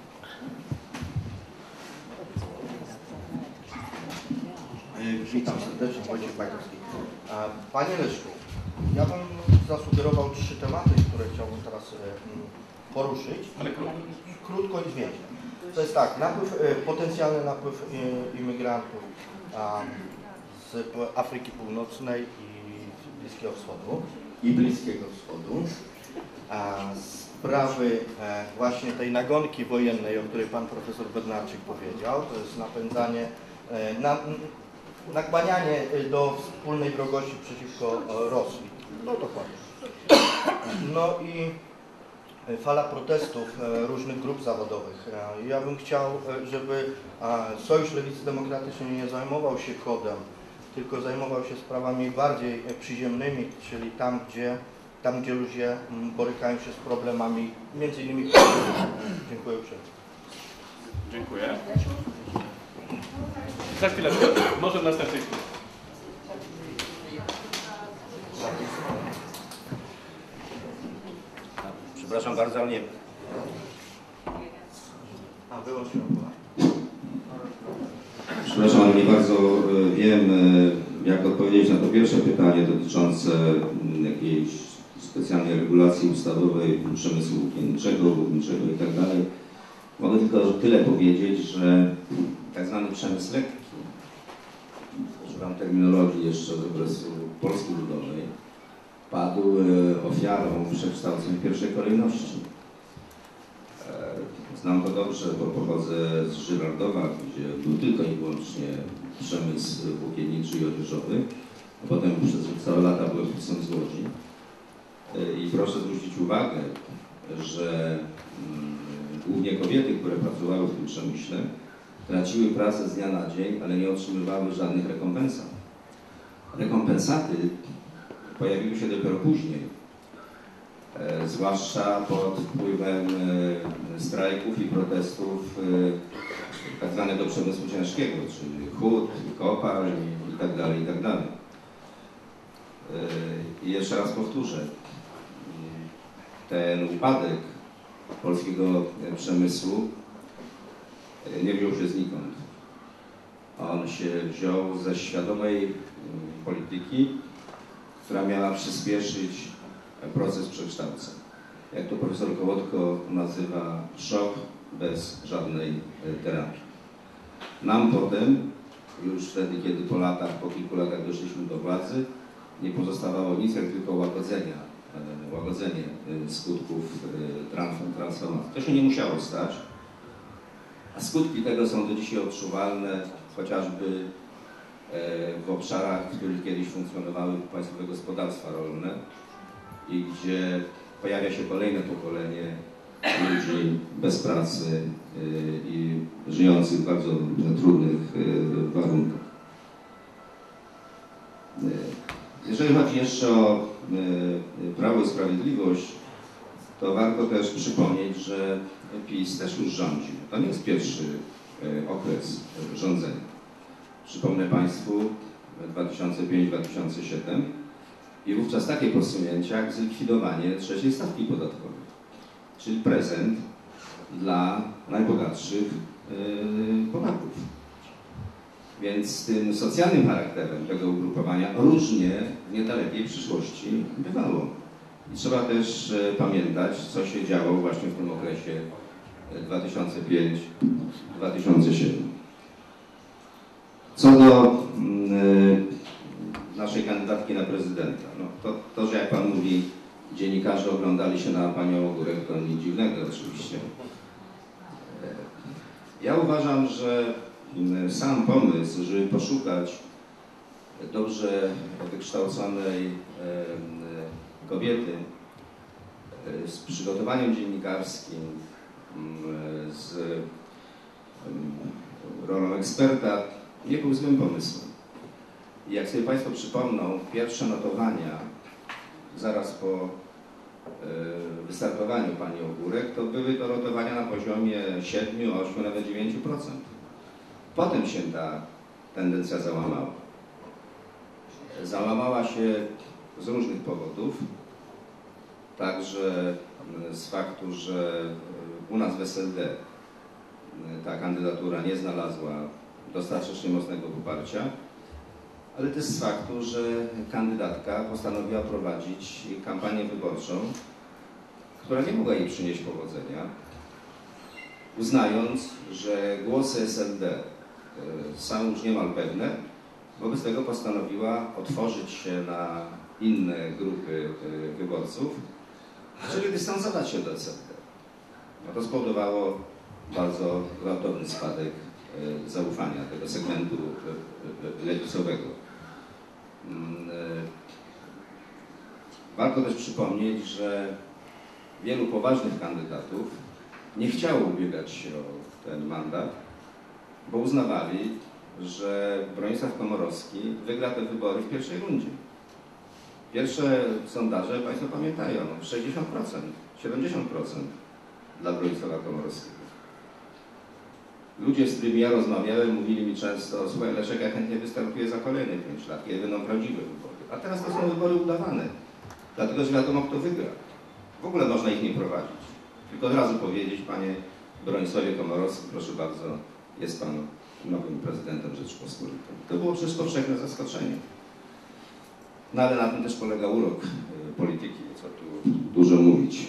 Witam serdecznie, Wojciech Bajkowski. Panie Leszku, ja bym zasugerował 3 tematy, które chciałbym teraz poruszyć. Ale krótko i zwięźle. To jest tak, potencjalny napływ imigrantów z Afryki Północnej i Bliskiego Wschodu. Sprawy właśnie tej nagonki wojennej, o której pan profesor Bednarczyk powiedział, to jest napędzanie, nakłanianie do wspólnej wrogości przeciwko Rosji. No dokładnie. No i fala protestów różnych grup zawodowych. Ja bym chciał, żeby Sojusz Lewicy Demokratycznej nie zajmował się kodem, tylko zajmował się sprawami bardziej przyziemnymi, czyli tam, gdzie ludzie borykają się z problemami, między innymi. Dziękuję uprzejmie. Dziękuję. Za chwileczkę. Może w następnej chwili. Przepraszam bardzo, ale nie. Wyłączyłem. Przepraszam, ale nie bardzo wiem, jak odpowiedzieć na to pierwsze pytanie dotyczące jakiejś specjalnej regulacji ustawowej przemysłu włókienniczego, górniczego i tak dalej. Mogę tylko tyle powiedzieć, że tak zwany przemysł lekki, używam terminologii jeszcze z okresu Polski Ludowej, padł ofiarą przekształceń w pierwszej kolejności. Znam to dobrze, bo pochodzę z Żyrardowa, gdzie był tylko i wyłącznie przemysł włókienniczy i odzieżowy, a potem przez całe lata byłem pisem z Łodzi. I proszę zwrócić uwagę, że głównie kobiety, które pracowały w tym przemyśle, traciły pracę z dnia na dzień, ale nie otrzymywały żadnych rekompensat. Rekompensaty pojawiły się dopiero później, zwłaszcza pod wpływem strajków i protestów tak zwanego przemysłu ciężkiego, czyli hut, kopalń i tak dalej, i tak dalej. I jeszcze raz powtórzę, ten upadek polskiego przemysłu nie wziął się znikąd. On się wziął ze świadomej polityki, która miała przyspieszyć proces przekształceń. Jak to profesor Kołotko nazywa, szok bez żadnej terapii. Nam potem, już wtedy, kiedy po kilku latach doszliśmy do władzy, nie pozostawało nic jak tylko łagodzenie skutków transformacji. To się nie musiało stać, a skutki tego są do dzisiaj odczuwalne, chociażby w obszarach, w których kiedyś funkcjonowały państwowe gospodarstwa rolne i gdzie pojawia się kolejne pokolenie ludzi bez pracy i żyjących w bardzo trudnych warunkach. Jeżeli chodzi jeszcze o Prawo i Sprawiedliwość, to warto też przypomnieć, że PiS też już rządził. To nie jest pierwszy okres rządzenia. Przypomnę Państwu 2005-2007 i wówczas takie posunięcia jak zlikwidowanie trzeciej stawki podatkowej, czyli prezent dla najbogatszych Polaków. Więc z tym socjalnym charakterem tego ugrupowania różnie w niedalekiej przyszłości bywało. I trzeba też pamiętać, co się działo właśnie w tym okresie 2005-2007. Co do naszej kandydatki na prezydenta, no to, że jak Pan mówi, dziennikarze oglądali się na Panią Ogórek, to nic dziwnego oczywiście. Ja uważam, że sam pomysł, żeby poszukać dobrze wykształconej kobiety z przygotowaniem dziennikarskim, z rolą eksperta, nie był złym pomysłem. I jak sobie Państwo przypomną, pierwsze notowania zaraz po wystartowaniu Pani Ogórek, to były to notowania na poziomie 7, 8, nawet 9%. Potem się ta tendencja załamała. Załamała się z różnych powodów, także z faktu, że u nas w SLD ta kandydatura nie znalazła dostatecznie mocnego poparcia, ale też z faktu, że kandydatka postanowiła prowadzić kampanię wyborczą, która nie mogła jej przynieść powodzenia, uznając, że głosy SLD są już niemal pewne, wobec tego postanowiła otworzyć się na inne grupy wyborców, czyli dystansować się do SLD. No to spowodowało bardzo gwałtowny spadek zaufania tego segmentu lewicowego. Warto też przypomnieć, że wielu poważnych kandydatów nie chciało ubiegać się o ten mandat, bo uznawali, że Bronisław Komorowski wygra te wybory w pierwszej rundzie. Pierwsze sondaże, Państwo pamiętają, 60%, 70% dla Bronisława Komorowskiego. Ludzie, z którymi ja rozmawiałem, mówili mi często: słuchaj Leszek, ja chętnie wystartuję za kolejne 5 lat, kiedy będą prawdziwe wybory. A teraz to są wybory udawane, dlatego że wiadomo, kto wygra. W ogóle można ich nie prowadzić. Tylko od razu powiedzieć: panie Bronisławie Komorowski, proszę bardzo, jest pan nowym prezydentem Rzeczypospolitej. To było przecież powszechne zaskoczenie. No ale na tym też polega urok polityki, co tu dużo mówić.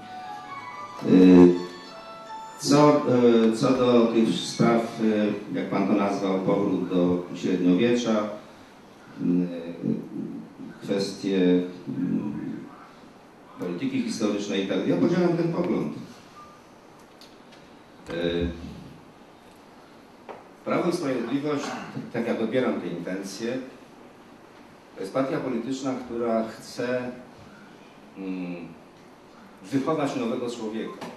Co do tych spraw, jak pan to nazwał, powrót do średniowiecza, kwestie polityki historycznej i tak, ja podzielam ten pogląd. Prawo i Sprawiedliwość, tak jak odbieram te intencje, to jest partia polityczna, która chce wychować nowego człowieka.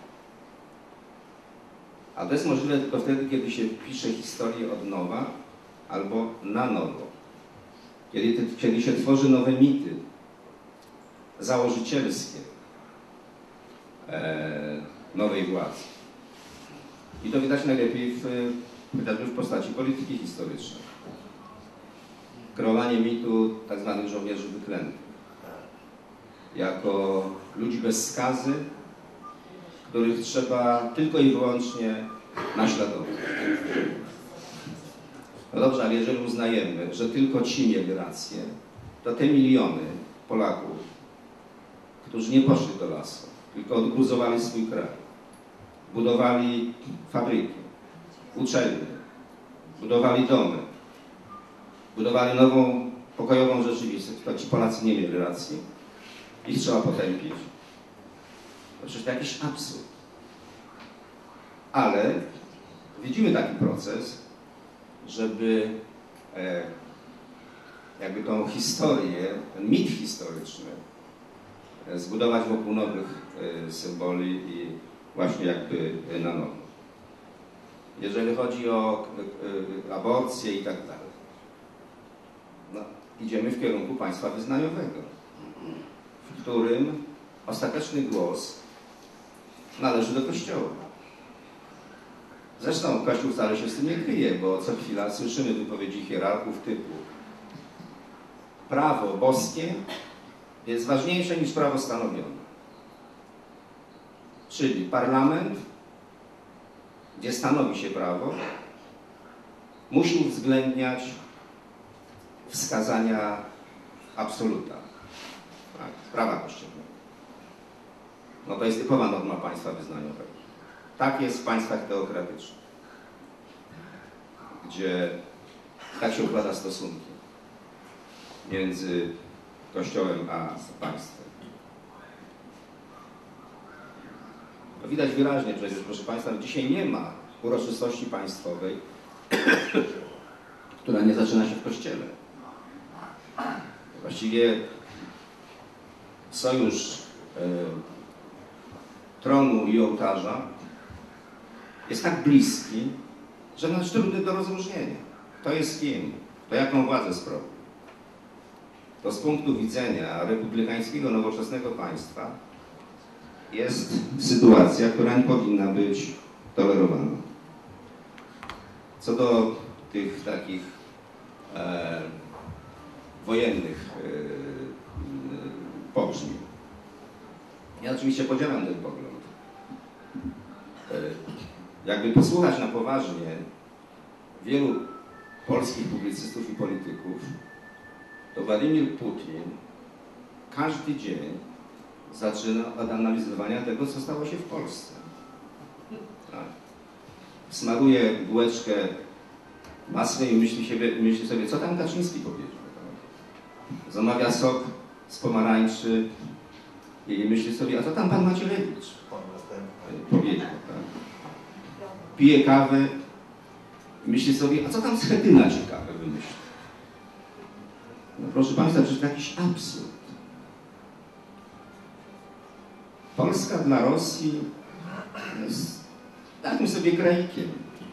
A to jest możliwe tylko wtedy, kiedy się pisze historię od nowa albo na nowo. Kiedy się tworzy nowe mity założycielskie nowej władzy. I to widać najlepiej chociażby w postaci polityki historycznej. Kreowanie mitu tzw. żołnierzy wyklętych. jako ludzi bez skazy, których trzeba tylko i wyłącznie naśladować. No dobrze, ale jeżeli uznajemy, że tylko ci mieli rację, to te miliony Polaków, którzy nie poszli do lasu, tylko odgruzowali swój kraj, budowali fabryki, uczelnie, budowali domy, budowali nową, pokojową rzeczywistość, to ci Polacy nie mieli racji, ich trzeba potępić. To przecież to jakiś absurd. Ale widzimy taki proces, żeby jakby tą historię, ten mit historyczny zbudować wokół nowych symboli i właśnie jakby na nowo. Jeżeli chodzi o aborcję i tak dalej, no, idziemy w kierunku państwa wyznaniowego, w którym ostateczny głos należy do Kościoła. Zresztą Kościół wcale się z tym nie kryje, bo co chwila słyszymy wypowiedzi hierarchów typu prawo boskie jest ważniejsze niż prawo stanowione. Czyli parlament, gdzie stanowi się prawo, musi uwzględniać wskazania absoluta, tak, prawa kościelnego. No to jest typowa norma państwa wyznaniowego. Tak jest w państwach teokratycznych, gdzie tak się układa stosunki między Kościołem a państwem. To widać wyraźnie przecież, proszę Państwa, dzisiaj nie ma uroczystości państwowej, która nie zaczyna się w Kościele. Właściwie sojusz tronu i ołtarza jest tak bliski, że nawet trudny do rozróżnienia. Kto jest kim, kto jaką władzę sprawuje. To z punktu widzenia republikańskiego, nowoczesnego państwa jest sytuacja, która nie powinna być tolerowana. Co do tych takich wojennych pobrzmień. Ja oczywiście podzielam ten pogląd. Jakby posłuchać na poważnie wielu polskich publicystów i polityków, to Władimir Putin każdy dzień zaczyna od analizowania tego, co stało się w Polsce. Tak. Smaruje bułeczkę masłem i myśli sobie, co tam Kaczyński powiedział. Tak. Zamawia sok z pomarańczy i myśli sobie, a co tam pan Macierewicz powiedział. Tak. Pije kawę i myśli sobie, a co tam Schetyna ciekawe wymyślił. No proszę Państwa, przecież to jakiś absurd. Polska dla Rosji jest takim sobie kraikiem,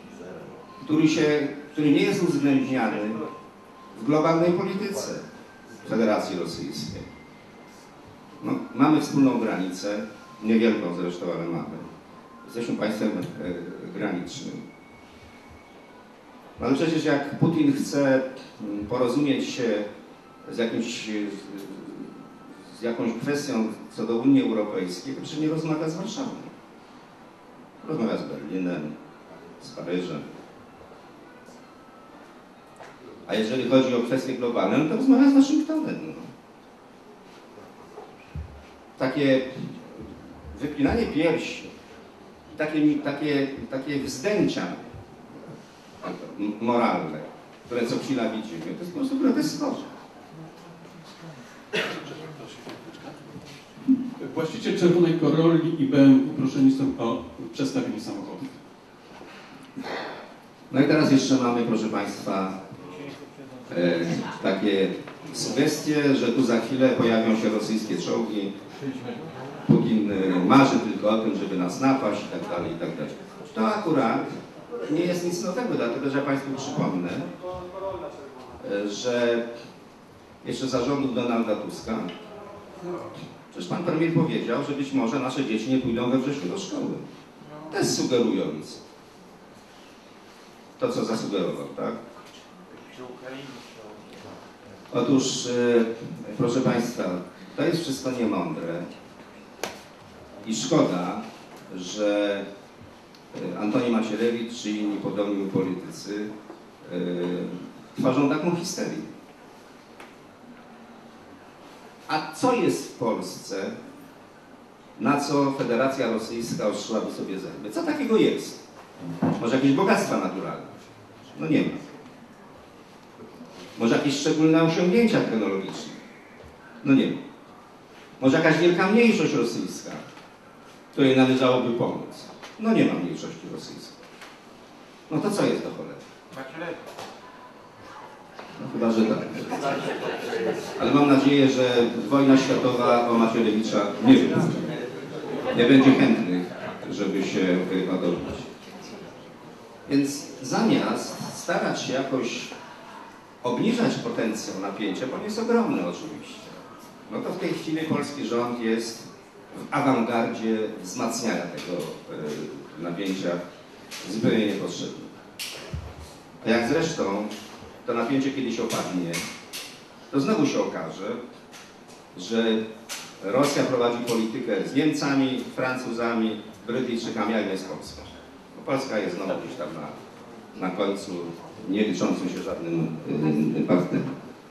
który nie jest uwzględniany w globalnej polityce Federacji Rosyjskiej. No, mamy wspólną granicę, niewielką zresztą, ale mamy. Jesteśmy państwem granicznym. No ale przecież jak Putin chce porozumieć się z jakąś kwestią co do Unii Europejskiej, to przecież nie rozmawia z Warszawą. Rozmawia z Berlinem, z Paryżem. A jeżeli chodzi o kwestie globalne, no to rozmawia z Waszyngtonem. No. Takie wypinanie piersi, takie wzdęcia moralne, które co chwila widzimy, to jest po prostu groteskowe. Właściciel Czerwonej Corolli i BMW proszeni są o przestawienie samochodu. No i teraz jeszcze mamy, proszę Państwa, takie sugestie, że tu za chwilę pojawią się rosyjskie czołgi. Putin marzy tylko o tym, żeby nas napaść i tak dalej, i tak dalej. To akurat nie jest nic nowego, dlatego że ja Państwu przypomnę, że jeszcze za rządów Donalda Tuska przecież pan premier powiedział, że być może nasze dzieci nie pójdą we wrześniu do szkoły. To jest sugerujące. To, co zasugerował, tak? Otóż, proszę Państwa, To jest wszystko niemądre i szkoda, że Antoni Macierewicz czy inni podobni politycy tworzą taką histerię. A co jest w Polsce, na co Federacja Rosyjska ostrzyłaby sobie zęby? Co takiego jest? Może jakieś bogactwa naturalne? No nie ma. Może jakieś szczególne osiągnięcia technologiczne? No nie ma. Może jakaś wielka mniejszość rosyjska, której należałoby pomóc? No nie ma mniejszości rosyjskiej. No to co jest do cholery? No chyba, że tak. Ale mam nadzieję, że wojna światowa o Macierewicza nie wybuchnie. Nie będzie chętnych, żeby się nadobyć. Więc zamiast starać się jakoś obniżać potencjał napięcia, bo on jest ogromny oczywiście, no to w tej chwili polski rząd jest w awangardzie wzmacniania tego napięcia zupełnie niepotrzebnie. A jak zresztą to napięcie kiedyś opadnie, to znowu się okaże, że Rosja prowadzi politykę z Niemcami, Francuzami, Brytyjczykami, a nie z Polską. Bo Polska jest znowu gdzieś tam na końcu, nie liczącym się żadnym partnerem.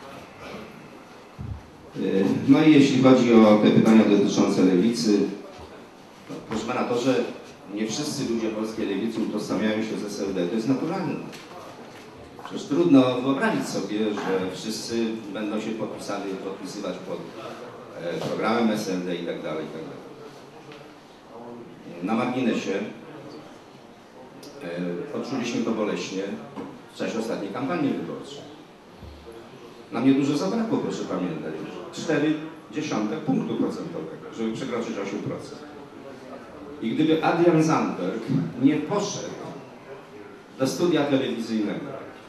No i jeśli chodzi o te pytania dotyczące lewicy, no, proszę pana, to, że nie wszyscy ludzie polskiej lewicy utożsamiają się z SLD, to jest naturalne. Przecież trudno wyobrazić sobie, że wszyscy będą się podpisywać pod programem SLD i tak dalej, i tak dalej. Na marginesie odczuliśmy to boleśnie w czasie ostatniej kampanii wyborczej. Nam niedużo zabrakło, proszę pamiętać, 0,4 punktu procentowego, żeby przekroczyć 8%. I gdyby Adrian Zandberg nie poszedł do studia telewizyjnego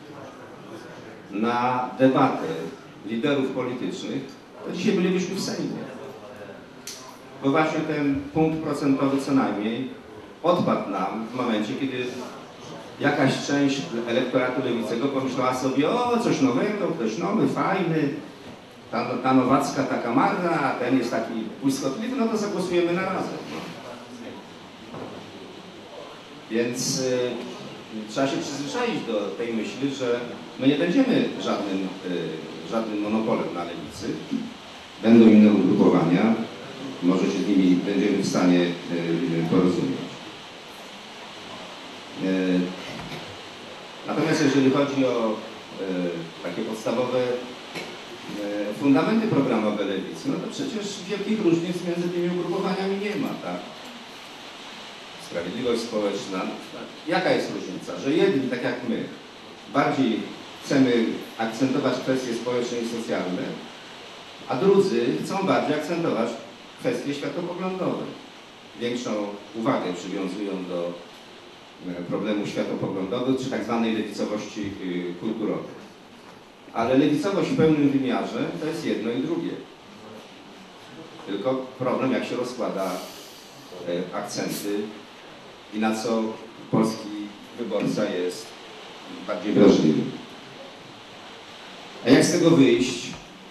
na debatę liderów politycznych, to dzisiaj bylibyśmy w Sejmie. Bo właśnie ten punkt procentowy co najmniej odpadł nam w momencie, kiedy jakaś część elektoratu lewicego pomyślała sobie, o, coś nowego, ktoś nowy, fajny, ta nowacka taka marna, a ten jest taki błyskotliwy, no to zagłosujemy na razem. No. Więc trzeba się przyzwyczaić do tej myśli, że my nie będziemy żadnym monopolem na lewicy. Będą inne ugrupowania, może się z nimi będziemy w stanie porozumieć. Natomiast jeżeli chodzi o takie podstawowe fundamenty programowe lewicy, no to przecież wielkich różnic między tymi ugrupowaniami nie ma, tak? Sprawiedliwość społeczna. Jaka jest różnica? Że jedni, tak jak my, bardziej chcemy akcentować kwestie społeczne i socjalne, a drudzy chcą bardziej akcentować kwestie światopoglądowe. Większą uwagę przywiązują do problemów światopoglądowych czy tak zwanej lewicowości kulturowej. Ale lewicowość w pełnym wymiarze to jest jedno i drugie. Tylko problem, jak się rozkłada akcenty i na co polski wyborca jest bardziej wrażliwy. A jak z tego wyjść?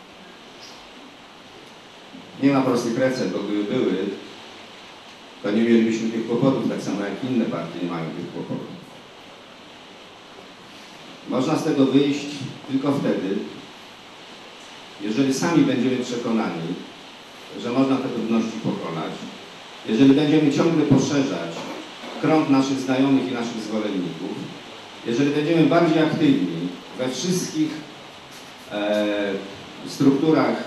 Nie ma prostych recept, bo gdyby były, to nie mielibyśmy tych kłopotów, tak samo jak inne partie nie mają tych kłopotów. Można z tego wyjść tylko wtedy, jeżeli sami będziemy przekonani, że można te trudności pokonać, jeżeli będziemy ciągle poszerzać krąg naszych znajomych i naszych zwolenników, jeżeli będziemy bardziej aktywni we wszystkich strukturach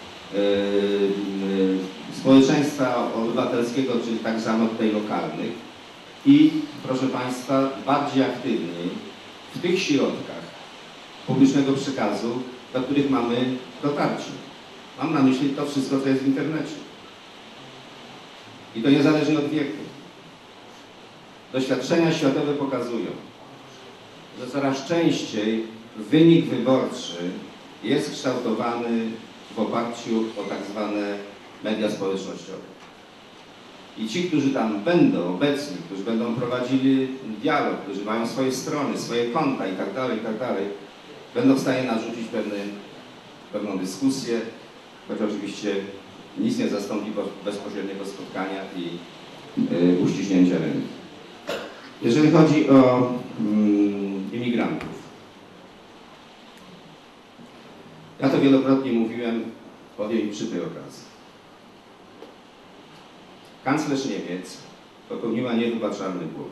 społeczeństwa obywatelskiego, czyli tak samo tutaj lokalnych i, proszę Państwa, bardziej aktywni w tych środkach publicznego przekazu, do których mamy dotarcie. Mam na myśli to wszystko, co jest w internecie. I to niezależnie od wieku. Doświadczenia światowe pokazują, że coraz częściej wynik wyborczy jest kształtowany w oparciu o tak zwane media społecznościowe. I ci, którzy tam będą obecni, którzy będą prowadzili dialog, którzy mają swoje strony, swoje konta itd., będą w stanie narzucić pewną dyskusję, choć oczywiście nic nie zastąpi bezpośredniego spotkania i uściśnięcia ręki. Jeżeli chodzi o imigrantów, ja to wielokrotnie mówiłem, powiem przy tej okazji. Kanclerz Niemiec popełniła niewybaczalny błąd.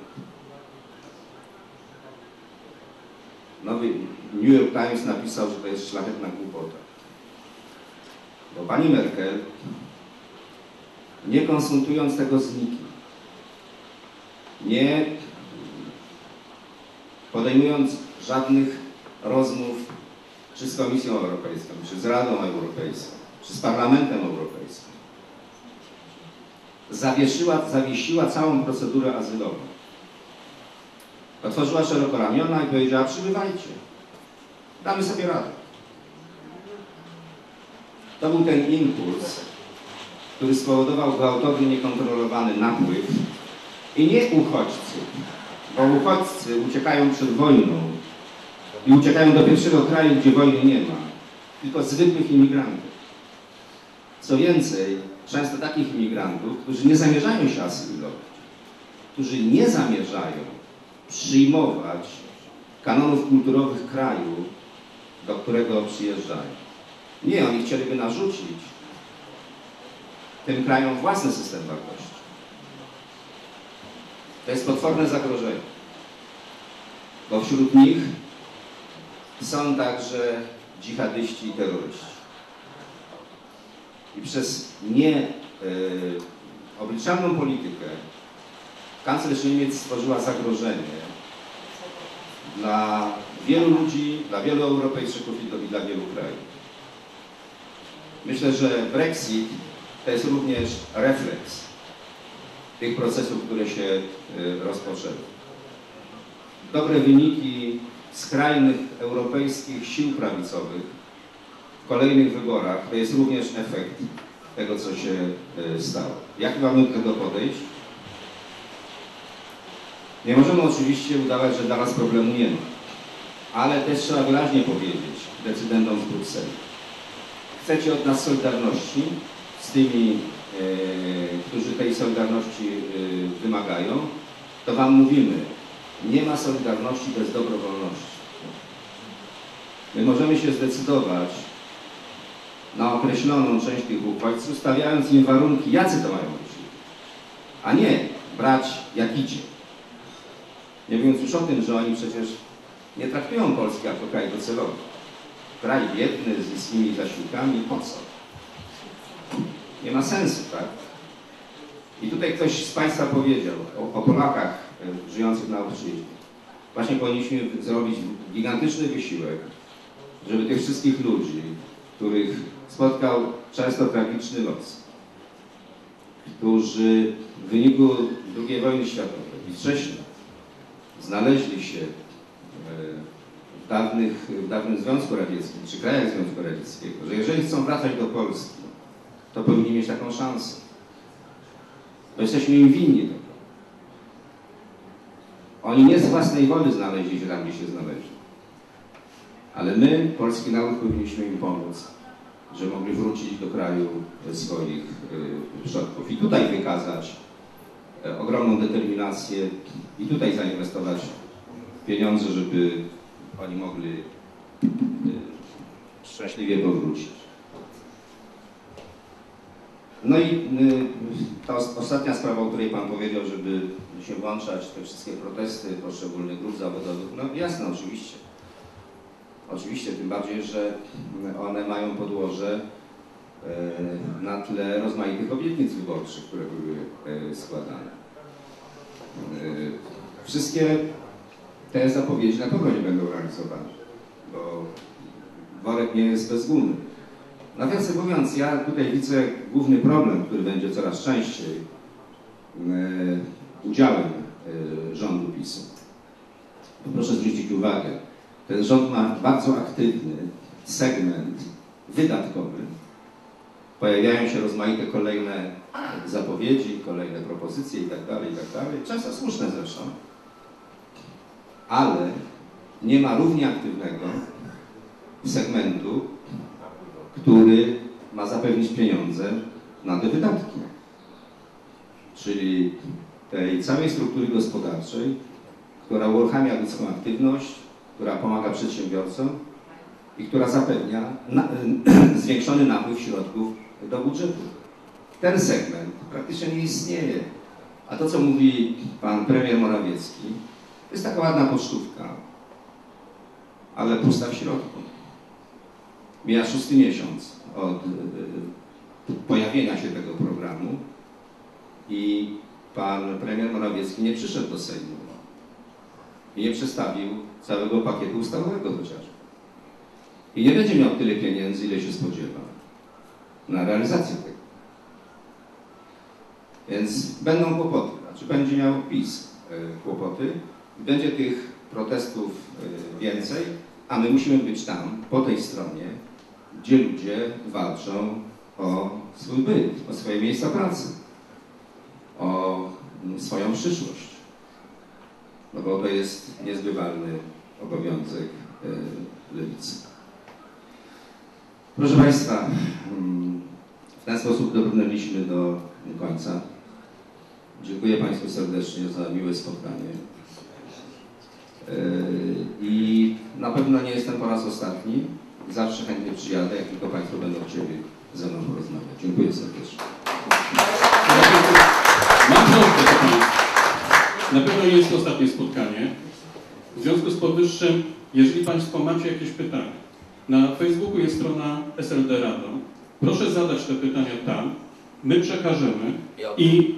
Nowy New York Times napisał, że to jest szlachetna głupota. Bo pani Merkel, nie konsultując tego z nikim, nie podejmując żadnych rozmów czy z Komisją Europejską, czy z Radą Europejską, czy z Parlamentem Europejskim, zawiesiła całą procedurę azylową. Otworzyła szeroko ramiona i powiedziała: przybywajcie, damy sobie radę. To był ten impuls, który spowodował gwałtowny, niekontrolowany napływ i nie uchodźcy, bo uchodźcy uciekają przed wojną i uciekają do pierwszego kraju, gdzie wojny nie ma, tylko zwykłych imigrantów. Co więcej, często takich imigrantów, którzy nie zamierzają się asylować, którzy nie zamierzają przyjmować kanonów kulturowych kraju, do którego przyjeżdżają. Nie, oni chcieliby narzucić tym krajom własny system wartości. To jest potworne zagrożenie, bo wśród nich są także dżihadyści i terroryści. I przez nieobliczalną politykę kanclerz Niemiec stworzyła zagrożenie dla wielu ludzi, dla wielu Europejczyków i dla wielu krajów. Myślę, że Brexit to jest również refleks tych procesów, które się rozpoczęły. Dobre wyniki skrajnych europejskich sił prawicowych w kolejnych wyborach to jest również efekt tego, co się stało. Jak mamy do tego podejść? Nie możemy oczywiście udawać, że dla nas problemu nie ma, ale też trzeba wyraźnie powiedzieć decydentom z Brukseli: chcecie od nas solidarności z tymi, którzy tej solidarności wymagają, to wam mówimy: nie ma solidarności bez dobrowolności. My możemy się zdecydować na określoną część tych uchodźców, stawiając im warunki, jacy to mają być, a nie brać jak idzie. Nie mówiąc już o tym, że oni przecież nie traktują Polski jako kraj docelowy. Kraj biedny, z niskimi zasiłkami, po co? Nie ma sensu, tak? I tutaj ktoś z Państwa powiedział o Polakach żyjących na obczyźnie. Właśnie powinniśmy zrobić gigantyczny wysiłek, żeby tych wszystkich ludzi, których spotkał często tragiczny los, którzy w wyniku II wojny światowej i wcześniej znaleźli się w dawnym Związku Radzieckim, czy krajach Związku Radzieckiego, że jeżeli chcą wracać do Polski, to powinni mieć taką szansę. Bo jesteśmy im winni tego. Oni nie z własnej woli znaleźli się tam, gdzie się znaleźli. Ale my, polski naród, powinniśmy im pomóc, żeby mogli wrócić do kraju swoich przodków. I tutaj wykazać ogromną determinację i tutaj zainwestować pieniądze, żeby oni mogli szczęśliwie powrócić. No i ta ostatnia sprawa, o której Pan powiedział, żeby się włączać w te wszystkie protesty poszczególnych grup zawodowych, no jasne, oczywiście. Oczywiście, tym bardziej, że one mają podłoże na tle rozmaitych obietnic wyborczych, które były składane. Wszystkie te zapowiedzi na pewno nie będą realizowane, bo worek nie jest bezgumny. Nawiasem mówiąc, ja tutaj widzę główny problem, który będzie coraz częściej udziałem rządu PiS-u. Proszę zwrócić uwagę, ten rząd ma bardzo aktywny segment wydatkowy. Pojawiają się rozmaite kolejne zapowiedzi, kolejne propozycje itd., często słuszne zresztą, ale nie ma równie aktywnego segmentu, który ma zapewnić pieniądze na te wydatki. Czyli tej całej struktury gospodarczej, która uruchamia ludzką aktywność, która pomaga przedsiębiorcom i która zapewnia zwiększony napływ środków do budżetu. Ten segment praktycznie nie istnieje. A to, co mówi pan premier Morawiecki, to jest taka ładna pocztówka, ale pusta w środku. Mija 6. miesiąc od pojawienia się tego programu i pan premier Morawiecki nie przyszedł do Sejmu i nie przedstawił całego pakietu ustawowego chociażby. I nie będzie miał tyle pieniędzy, ile się spodziewa na realizację tego. Więc będą kłopoty, znaczy będzie miał PiS kłopoty, będzie tych protestów więcej, a my musimy być tam, po tej stronie, gdzie ludzie walczą o swój byt, o swoje miejsca pracy, o swoją przyszłość. No bo to jest niezbywalny obowiązek lewicy. Proszę Państwa, w ten sposób dobrnęliśmy do końca. Dziękuję Państwu serdecznie za miłe spotkanie. I na pewno nie jestem po raz ostatni. Zawsze chętnie przyjadę, jak tylko Państwo będą chcieli ze mną porozmawiać. Dziękuję serdecznie. Mam prośbę do Państwa. Na pewno nie jest to ostatnie spotkanie. W związku z powyższym, jeżeli Państwo macie jakieś pytania, na Facebooku jest strona SLD Radom. Proszę zadać te pytania tam. My przekażemy i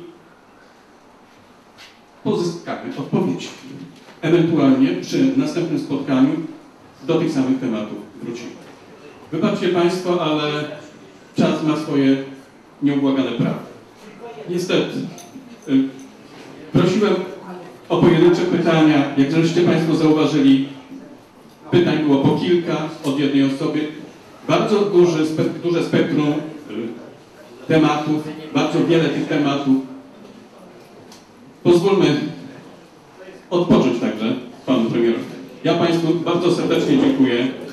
pozyskamy odpowiedzi. Ewentualnie przy następnym spotkaniu do tych samych tematów wrócimy. Wybaczcie Państwo, ale czas ma swoje nieubłagane prawo. Niestety. Prosiłem o pojedyncze pytania. Jak żeście Państwo zauważyli, pytań było po kilka od jednej osoby. Bardzo duże spektrum tematów, bardzo wiele tych tematów. Pozwólmy odpocząć także Panu Premierowi. Ja Państwu bardzo serdecznie dziękuję.